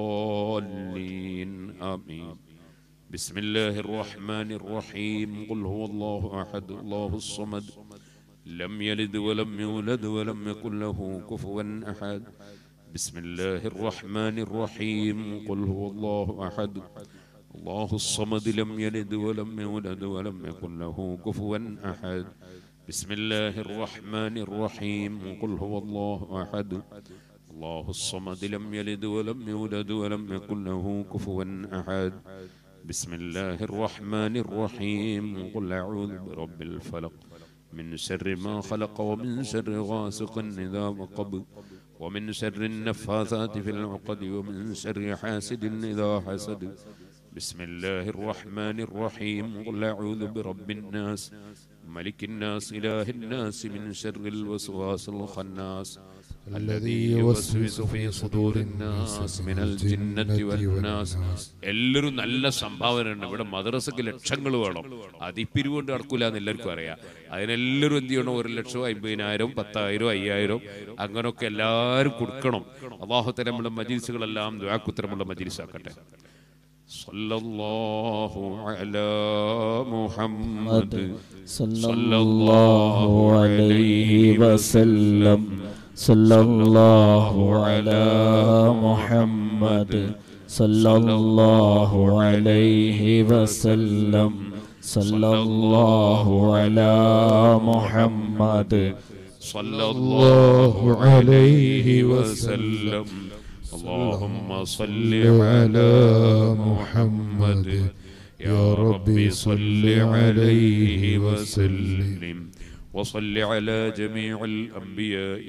الضالين آمين. بسم الله الرحمن الرحيم قل هو الله أحد الله الصمد لم يلد ولم يولد ولم يكن له كفوا أحد. بسم الله الرحمن الرحيم قل هو الله أحد الله الصمد لم يلد ولم يولد ولم يكن له كفوا أحد. بسم الله الرحمن الرحيم قل هو الله أحد الله الصمد لم يلد ولم يولد ولم يكن له كفوا أحد. بسم الله الرحمن الرحيم قل أعوذ برب الفلق من شر ما خلق ومن شر غاسق إذا وقب ومن شر النفاثات في العقد ومن شر حاسد إذا حسد. بسم الله الرحمن الرحيم قل أعوذ برب الناس ملك الناس إله الناس من شر الوسواس الخناس الذي يوسوس في صدور الناس من الجنة والناس. എല്ലാവരും നല്ല സംഭാവനയുണ്ട്. ഇവിടെ മദ്രസക്ക് ലക്ഷങ്ങൾ വേണം, അതിപ്പിരിവുകൊണ്ട് നടക്കൂല എന്ന് എല്ലാവർക്കും അറിയാം. അതിനെല്ലാവരും എന്ത് ചെയ്യണം? 1,00,000 50,000 10,000 5,000 അങ്ങനൊക്കെ എല്ലാവരും കൊടുക്കണം. അല്ലാഹു തആല നമ്മുടെ മജ്‌ലിസുകളെല്ലാം ദുആക്കുത്തരമുള്ള മജ്‌ലിസാക്കട്ടെ. സല്ലല്ലാഹു അലാ മുഹമ്മദ് സല്ലല്ലാഹു അലൈഹി വസല്ലം സല്ലല്ലാഹു അലാ മുഹമ്മദ് സല്ലല്ലാഹു അലൈഹി വസല്ലം സല്ലല്ലാഹു അലാ മുഹമ്മദ് സല്ലല്ലാഹു അലൈഹി വസല്ലം. اللهم صل على محمد يا ربي صل عليه وسلم وصل على جميع الأنبياء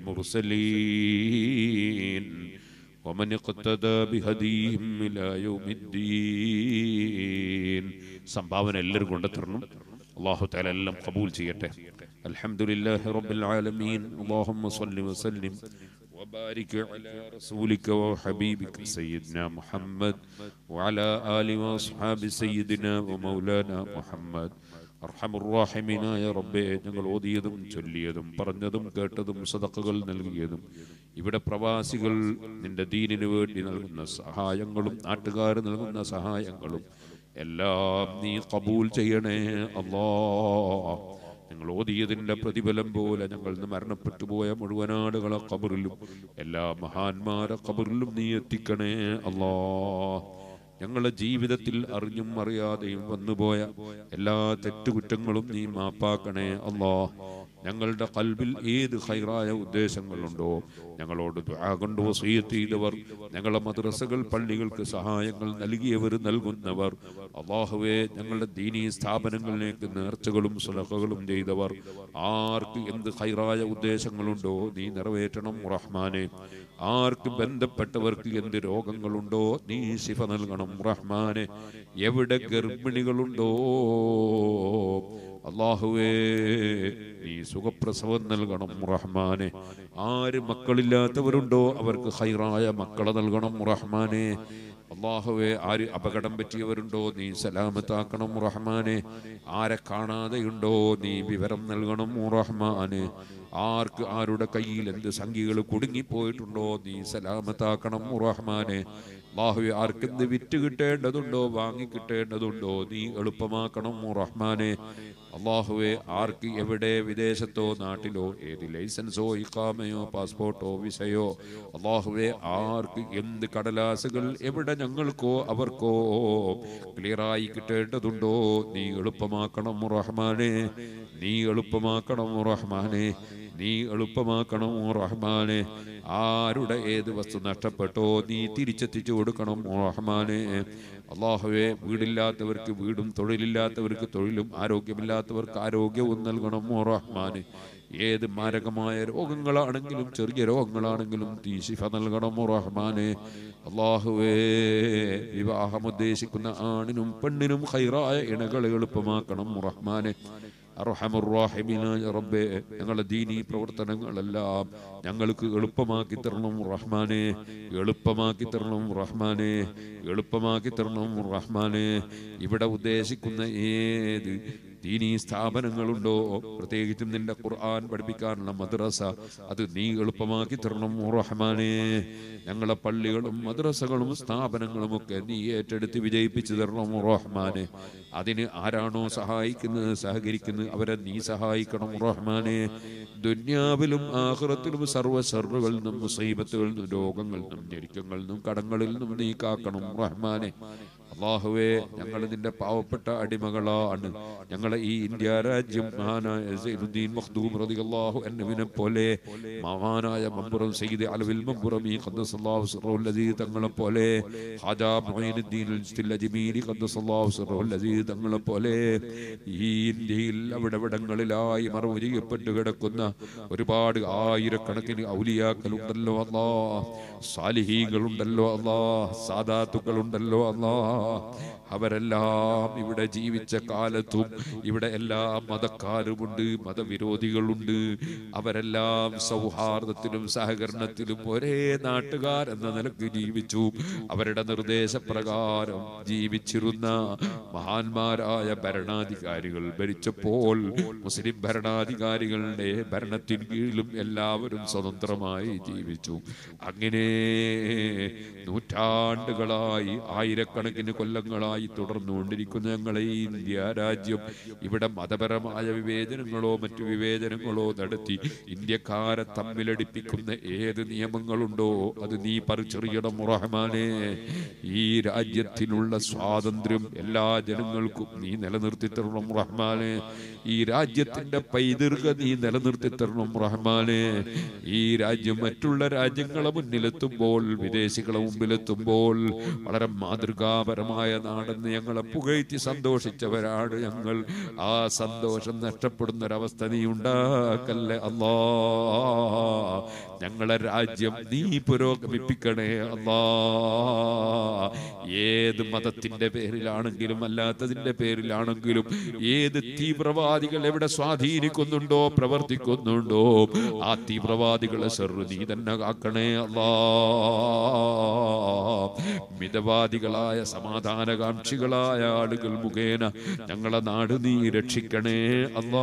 والمرسلين ومن اقتدى بهديهم إلى يوم الدين. സംഭാവന എല്ലാവരും കൊണ്ടുതരണം. അല്ലാഹു തആല എല്ലാം ഖബൂൽ ചെയ്യട്ടെ. അൽഹംദുലില്ലാഹി റബ്ബിൽ ആലമീൻ. اللهم صل وسلم وبارك على رسولك وحبيبك سيدنا محمد وعلى آله وأصحاب سيدنا ومولانا محمد. അർഹമുർറാഹിമീനായ റബ്ബേ, ഞങ്ങൾ ഓതിയതും ചൊല്ലിയതും പറഞ്ഞതും കേട്ടതും സദഖകൾ നൽകിയതും ഇവിടെ പ്രവാസികൾ നിന്റെ ദീനിനു വേണ്ടി നൽകുന്ന സഹായങ്ങളും നാട്ടുകാർ നൽകുന്ന സഹായങ്ങളും എല്ലാം നീ ഖബൂൽ ചെയ്യണേ അല്ലാഹ്. ഞങ്ങൾ ഓതിയതിൻ്റെ പ്രതിഫലം പോലെ ഞങ്ങൾ ഇന്ന് മരണപ്പെട്ടു പോയ മുഴുവൻ ആളുകളെ ഖബറിലും എല്ലാ മഹാന്മാരെ ഖബറിലും നീ എത്തിക്കണേ അല്ലാഹ്. ഞങ്ങളുടെ ജീവിതത്തിൽ അറിഞ്ഞും അറിയാതെയും വന്നുപോയ എല്ലാ തെറ്റുകുറ്റങ്ങളും നീ മാപ്പാക്കണേ അല്ലാഹ്. ഞങ്ങളുടെ ഖൽബിൽ ഏത് ഖൈറായ ഉദ്ദേശങ്ങളുണ്ടോ, ഞങ്ങളോട് ദുആ കൊണ്ട് വസിയത്ത് ചെയ്തവർ, ഞങ്ങളുടെ മദ്രസകൾ പള്ളികൾക്ക് സഹായങ്ങൾ നൽകിയവർ നൽകുന്നവർ, അല്ലാഹുവേ ഞങ്ങളുടെ ദീനീ സ്ഥാപനങ്ങളിലേക്ക് നേർച്ചകളും സദഖകളും ചെയ്തവർ, ആർക്ക് എന്ത് ഖൈറായ ഉദ്ദേശങ്ങളുണ്ടോ നീ നിറവേറ്റണം റഹ്മാനെ. ആർക്ക് ബന്ധപ്പെട്ടവർക്ക് എന്ത് രോഗങ്ങളുണ്ടോ നീ ശിഫ നൽകണം റഹ്മാനെ. എവിടെ ഗർഭിണികളുണ്ടോ അല്ലാഹുവേ നീ സുഖപ്രസവം നൽകണം റഹ്മാനെ. ആര് മക്കളില്ലാത്തവരുണ്ടോ അവർക്ക് ഖൈറായ മക്കളെ നൽകണം റഹ്മാനെ. അല്ലാഹുവേ ആര് അപകടം പറ്റിയവരുണ്ടോ നീ സലാമത്താക്കണം റഹ്മാനെ. ആരെ കാണാതെയുണ്ടോ നീ വിവരം നൽകണം റഹ്മാനെ. ആർക്ക് ആരുടെ കയ്യിൽ എന്ത് സംഖ്യകൾ കുടുങ്ങിപ്പോയിട്ടുണ്ടോ നീ സലാമത്താക്കണം റഹ്മാനെ. അല്ലാഹുവേ ആർക്കെന്ത് വിറ്റ് കിട്ടേണ്ടതുണ്ടോ വാങ്ങി കിട്ടേണ്ടതുണ്ടോ നീ എളുപ്പമാക്കണം റഹ്മാനെ. അല്ലാഹുവേ ആർക്ക് എവിടെ വിദേശത്തോ നാട്ടിലോ ഏത് ലൈസൻസോ ഇഖാമയോ പാസ്പോർട്ടോ വിസയോ അല്ലാഹുവേ ആർക്ക് എന്ത് കടലാസുകൾ എവിടെ ഞങ്ങൾക്കോ അവർക്കോ ക്ലിയറായി കിട്ടേണ്ടതുണ്ടോ നീ എളുപ്പമാക്കണം റഹ്മാനെ. നീ എളുപ്പമാക്കണം റഹ്മാനെ. നീ എളുപ്പമാക്കണം റഹ്മാനെ. ആരുടെ ഏത് വസ്തു നഷ്ടപ്പെട്ടോ നീ തിരിച്ചെത്തിച്ചു കൊടുക്കണം റഹ്മാനെ. അല്ലാഹുവേ വീടില്ലാത്തവർക്ക് വീടും തൊഴിലില്ലാത്തവർക്ക് തൊഴിലും ആരോഗ്യമില്ലാത്തവർക്ക് ആരോഗ്യവും നൽകണം റഹ്മാനെ. ഏത് മാരകമായ രോഗങ്ങളാണെങ്കിലും ചെറിയ രോഗങ്ങളാണെങ്കിലും നീ ശിഫ നൽകണം റഹ്മാനെ. അല്ലാഹുവേ വിവാഹം ഉദ്ദേശിക്കുന്ന ആണിനും പെണ്ണിനും ഖൈറായ ഇണകളെ എളുപ്പമാക്കണം റഹ്മാനെ. അർഹമർ റഹീമീനായ റബ്ബേ ഞങ്ങളുടെ ദീനീ പ്രവർത്തനങ്ങളെല്ലാം ഞങ്ങൾക്ക് എളുപ്പമാക്കി തരണം റഹ്മാനെ, എളുപ്പമാക്കി തരണം റഹ്മാനെ, എളുപ്പമാക്കി തരണം റഹ്മാനെ. ഇവിടെ ഉദ്ദേശിക്കുന്ന ഏത് ദീനീ സ്ഥാപനങ്ങളുണ്ടോ, പ്രത്യേകിച്ചും നിന്റെ ഖുർആൻ പഠിപ്പിക്കാനുള്ള മദ്രസ, അത് നീ എളുപ്പമാക്കി തരണം റഹ്മാനെ. ഞങ്ങളെ പള്ളികളും മദ്രസകളും സ്ഥാപനങ്ങളും ഒക്കെ നീ ഏറ്റെടുത്ത് വിജയിപ്പിച്ചു തരണം റഹ്മാനെ. അതിന് ആരാണോ സഹായിക്കുന്നത് സഹകരിക്കുന്നത് അവരെ നീ സഹായിക്കണം റഹ്മാനെ. ദുന്യാവിലും ആഖിറത്തിലും സർവ്വ ശർറുകളിൽ നിന്നും മുസീബത്തുകളിൽ നിന്നും രോഗങ്ങളിൽ നിന്നും ഞെരുക്കങ്ങളിൽ നിന്നും കടങ്ങളിൽ നിന്നും നീ കാക്കണം റഹ്മാനെ. അല്ലാഹുവേ, ഞങ്ങൾ നിന്റെ പാവപ്പെട്ട അടിമകളാണ്. ഞങ്ങളെ ഈ ഇന്ത്യ രാജ്യം മഹാനായ സൈനുദ്ദീൻ മഖ്ദൂം റളിയല്ലാഹു അൻഹുവിനെ പോലെ, മഹാനായ മമ്പുറം സയ്യിദ് അലവിൽ മമ്പുറമി ഖദ്ദസല്ലാഹു സിർറഹുൽ അസീസ് തങ്ങളെ പോലെ, ഖാജാ മുഈനുദ്ദീൻ അജ്മീരി ഖദ്ദസല്ലാഹു സിർറഹുൽ അസീസ് തങ്ങളെ പോലെ ഈ ഇന്ത്യയിൽ അവിടെവിടങ്ങളിലായി മറവ് ചെയ്യപ്പെട്ട് കിടക്കുന്ന ഒരുപാട് ആയിരക്കണക്കിന് ഔലിയാക്കളുണ്ടല്ലോ അല്ലാഹ്, സാലിഹീങ്ങളുണ്ടല്ലോ അല്ലാഹ്, സാദാത്തുക്കളുണ്ടല്ലോ അല്ലാഹ്. അവരെല്ലാം ഇവിടെ ജീവിച്ച കാലത്തും ഇവിടെ എല്ലാ മതക്കാരുമുണ്ട്, മതവിരോധികളുണ്ട്. അവരെല്ലാം സൗഹാർദ്ദത്തിലും സഹകരണത്തിലും ഒരേ നാട്ടുകാരെന്ന നിലക്ക് ജീവിച്ചു. അവരുടെ നിർദ്ദേശപ്രകാരം ജീവിച്ചിരുന്ന മഹാന്മാരായ ഭരണാധികാരികൾ ഭരിച്ചപ്പോൾ മുസ്ലിം ഭരണാധികാരികളുടെ ഭരണത്തിന് കീഴിലും എല്ലാവരും സ്വതന്ത്രമായി ജീവിച്ചു. അങ്ങനെ നൂറ്റാണ്ടുകളായി, ആയിരക്കണക്കിന് കൊല്ലങ്ങളായി തുടർന്നുകൊണ്ടിരിക്കുന്ന ഞങ്ങളെ ഈ ഇന്ത്യ രാജ്യം, ഇവിടെ മതപരമായ വിവേചനങ്ങളോ മറ്റു വിവേചനങ്ങളോ നടത്തി ഇന്ത്യക്കാരെ തമ്മിലടിപ്പിക്കുന്ന ഏത് നിയമങ്ങളുണ്ടോ അത് നീ പറിച്ചെറിയണം റഹ്മാനെ. ഈ രാജ്യത്തിനുള്ള സ്വാതന്ത്ര്യം എല്ലാ ജനങ്ങൾക്കും നീ നിലനിർത്തി തരണം റഹ്മാനെ. ഈ രാജ്യത്തിന്റെ പൈതൃക നീ നിലനിർത്തി തരണം റഹ്മാനെ. ഈ രാജ്യം മറ്റുള്ള രാജ്യങ്ങളെ മുന്നിലെത്തുമ്പോൾ, വിദേശികളെ മുമ്പിലെത്തുമ്പോൾ വളരെ മാതൃകാപരമായ നാടെന്ന് ഞങ്ങളെ പുകഴ്ത്തി സന്തോഷിച്ചവരാണ് ഞങ്ങൾ. ആ സന്തോഷം നഷ്ടപ്പെടുന്നൊരവസ്ഥ നീ ഉണ്ടാക്കല്ലേ അല്ലാ. ഞങ്ങളെ രാജ്യം നീ പുരോഗമിപ്പിക്കണേ അല്ലാ. ഏത് മതത്തിന്റെ പേരിലാണെങ്കിലും അല്ലാത്തതിന്റെ പേരിലാണെങ്കിലും ഏത് തീവ്രവാദികൾ എവിടെ സ്വാധീനിക്കുന്നുണ്ടോ, പ്രവർത്തിക്കുന്നുണ്ടോ, ആ തീവ്രവാദികളെ ശർറ് നീ തന്നെ കാക്കണേ അല്ലാ. മിതവാദികളായ സമാധാനകാംക്ഷികളായ ആളുകൾ മുഖേന ഞങ്ങളെ നാട് നീ രക്ഷിക്കണേ അല്ലാ.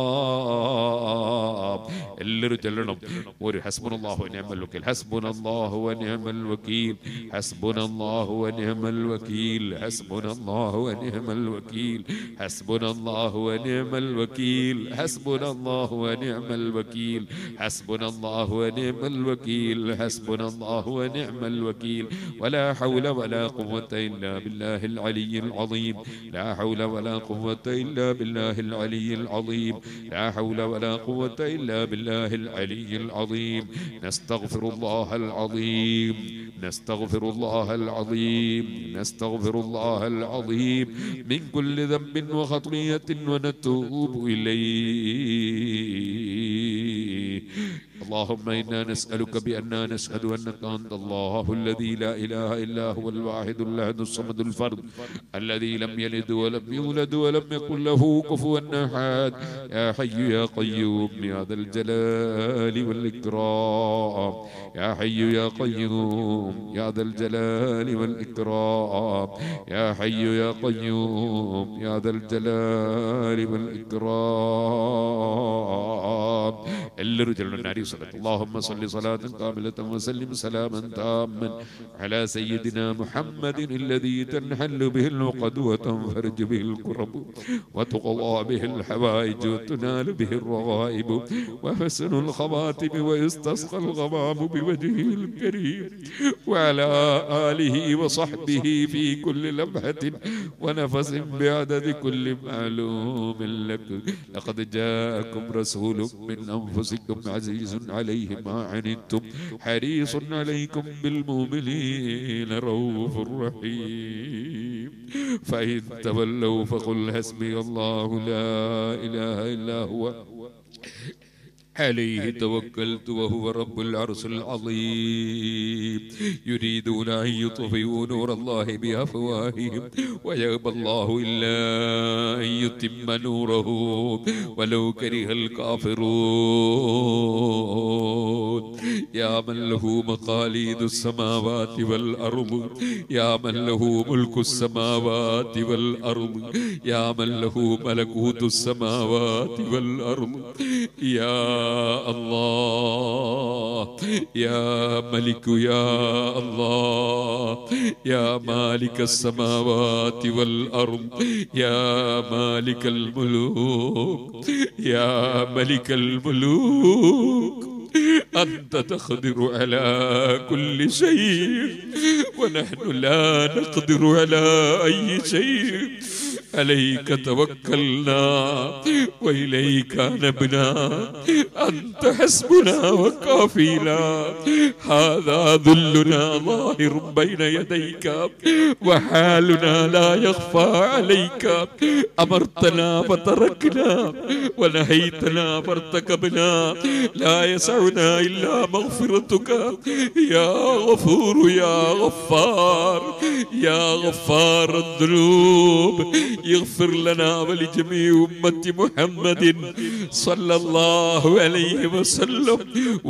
എല്ലാവരും ചൊല്ലണം ഒരു ഹസ്ബുനല്ലാഹു വ നിഅമൽ വകീൽ, ഹസ്ബുനല്ലാഹു വ നിഅമൽ വകീൽ, ഹസ്ബുനല്ലാഹു വ നിഅമൽ വകീൽ, ഹസ്ബുനല്ലാഹു വ നിഅമൽ വകീൽ, ഹസ്ബുനല്ലാഹു വ നിഅമൽ വകീൽ, ഹസ്ബുനല്ലാഹു വ നിഅമൽ വകീൽ, ഹസ്ബുനല്ലാഹു വ നിഅമൽ വകീൽ, ഹസ്ബുനല്ലാഹു വ നിഅമൽ വകീൽ. വലാ ഹൗല വലാ ഖുവത ഇല്ലാ ബില്ലാഹിൽ അലിയിൽ അളീം. ലാ ഹൗല വലാ ഖുവത ഇല്ലാ ബില്ലാഹിൽ അലിയിൽ അളീം. ലാ ഹൗല വലാ ഖുവത ഇല്ലാ ബില്ലാഹിൽ അലിയിൽ അളീം. നസ്തഗ്ഫിറുല്ലാഹൽ അളീം, നസ്തഗ്ഫിറുല്ലാഹൽ അളീം, നസ്തഗ്ഫിറുല്ലാഹൽ അളീം മിൻ കുല്ലി ദംബിൻ വഖതിയത്തിൻ വനതൂബു ഇലൈഹി. اللهم إنا نسألك بأننا نشهد أنك أنت الله الذي لا إله إلا هو الواحد الأحد الصمد الفرد الذي لم يلد ولم يولد ولم يكن له كفوا أحد. يا حي يا قيوم يا ذا الجلال والإكرام، يا حي يا قيوم يا ذا الجلال والإكرام، يا حي يا قيوم يا ذا الجلال والإكرام. എല്ലാവരും ചൊല്ലണം നാരി സ്വല്ലത്ത്. اللهم صل صلاة كاملة وسلم سلاما تاما على سيدنا محمد الذي تنحل به العقد وتنفرج به الكرب وتقضى به الحوائج وتنال به الرغائب وحسن الخواتم ويستسقى الغمام بوجهه الكريم وعلى آله وصحبه في كل لمحة ونفس بعدد كل معلوم لك. لقد جاءكم رسول من أنفسكم عزيز عليه ما عنتم حريص عليكم بالمؤمنين رؤوف رحيم. فإن تولوا فقل حسبي الله لا إله إلا هو عليه توكلت وهو رب العرش العظيم يريدون أن يطفئوا نور الله بأفواههم ويأبى الله إلا أن يتم نوره ولو كره الكافرون يا من له مقاليد السماوات والأرض يا من له ملك السماوات والأرض يا من له ملكوت السماوات والأرض يا الله يا ملك يا الله يا مالك السماوات والأرض يا مالك الملوك يا ملك الملوك أنت تقدر على كل شيء ونحن لا نقدر على أي شيء عليك توكلنا وإليك نبنا أنت حسبنا وكافينا هذا ذلنا ظاهر بين يديك وحالنا لا يخفى عليك أمرتنا فتركنا ونهيتنا فارتكبنا لا يسعنا إلا مغفرتك يا غفور يا غفار يا غفار الذنوب يغفر لنا ولجميع أمة محمد صلى الله عليه وسلم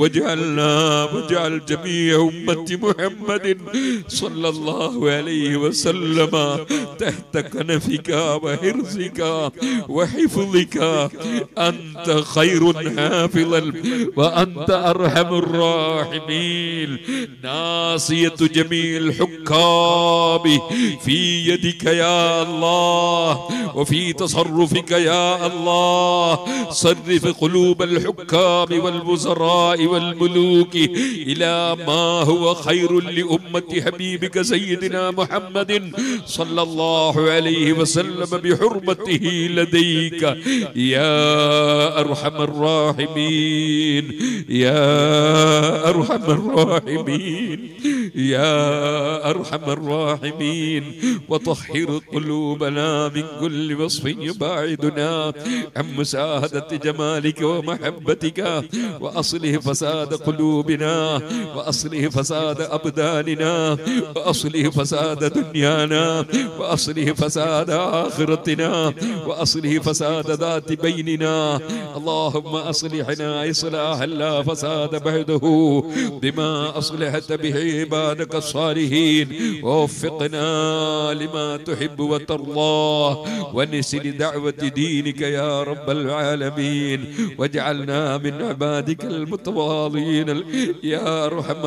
واجعل جميع أمة محمد صلى الله عليه وسلم تحت كنفك وحرزك وحفظك أنت خير حافظا وأنت أرحم الراحمين ناصية جميع الحكام في يدك يا الله وفي تصرفك يا الله صرف قلوب الحكام والوزراء والملوك إلى ما هو خير لأمة حبيبك سيدنا محمد صلى الله عليه وسلم بحرمته لديك يا أرحم الراحمين يا أرحم الراحمين يا أرحم الراحمين وطهر قلوبنا من كل وصف يباعدنا عن مشاهدة جمالك ومحبتك وأصله فساد قلوبنا وأصله فساد أبداننا وأصله فساد دنيانا وأصله فساد آخرتنا وأصله فساد ذات بيننا اللهم أصلحنا إصلاحا لا فساد بعده بما أصلحت به عبادك الصالحين ووفقنا لما تحب وترضى ونسل دعوة دينك يا رب العالمين واجعلنا من عبادك المتواضعين يا أرحم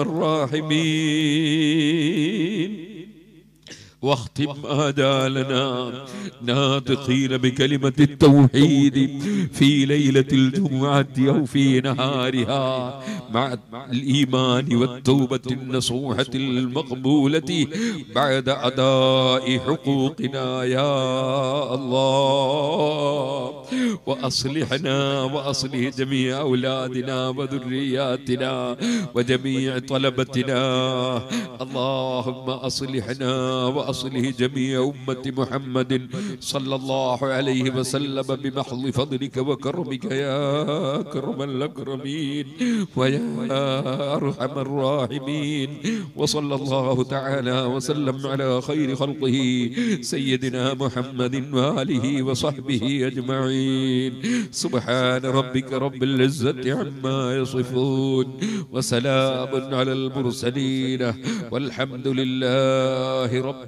الراحمين واختم آجالنا ناطقين بكلمة التوحيد في ليلة الجمعة أو في نهارها مع الإيمان والتوبة النصوحة المقبولة بعد أداء حقوقنا يا الله وأصلحنا وأصلح جميع أولادنا وذرياتنا وجميع طلبتنا اللهم أصلحنا وأصلح جميع أمة محمد صلى الله عليه وسلم بمحض فضلك وكرمك يا أكرم الأكرمين ويا أرحم الراحمين وصلى الله تعالى وسلم على خير خلقه سيدنا محمد وآله وصحبه أجمعين سبحان ربك رب العزة عما يصفون وسلام على المرسلين والحمد لله رب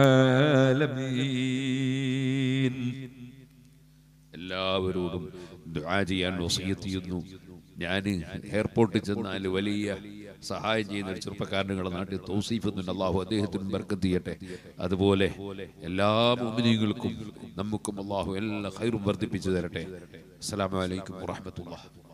العالمين എല്ലാവരോടും ദുആ ചെയ്യാൻ വസിയത്ത് ചെയ്യുന്നു ഞാൻ എയർപോർട്ടിൽ ചെന്നാൽ വലിയ സഹായം ചെയ്യുന്ന ഒരു ചെറുപ്പക്കാരൻ നിങ്ങളുടെ നാട്ടിൽ തൗസീഫ് എന്നുണ്ട് അല്ലാഹു അദ്ദേഹത്തിന് ബർക്കത്ത് ചെയ്യട്ടെ അതുപോലെ എല്ലാ മുഅ്മിനീങ്ങൾക്കും നമുക്കും അല്ലാഹു എല്ലാ ഖൈറും വർദ്ധിപ്പിച്ചു തരട്ടെ അസ്സലാമു അലൈക്കും വറഹ്മത്തുള്ളാഹി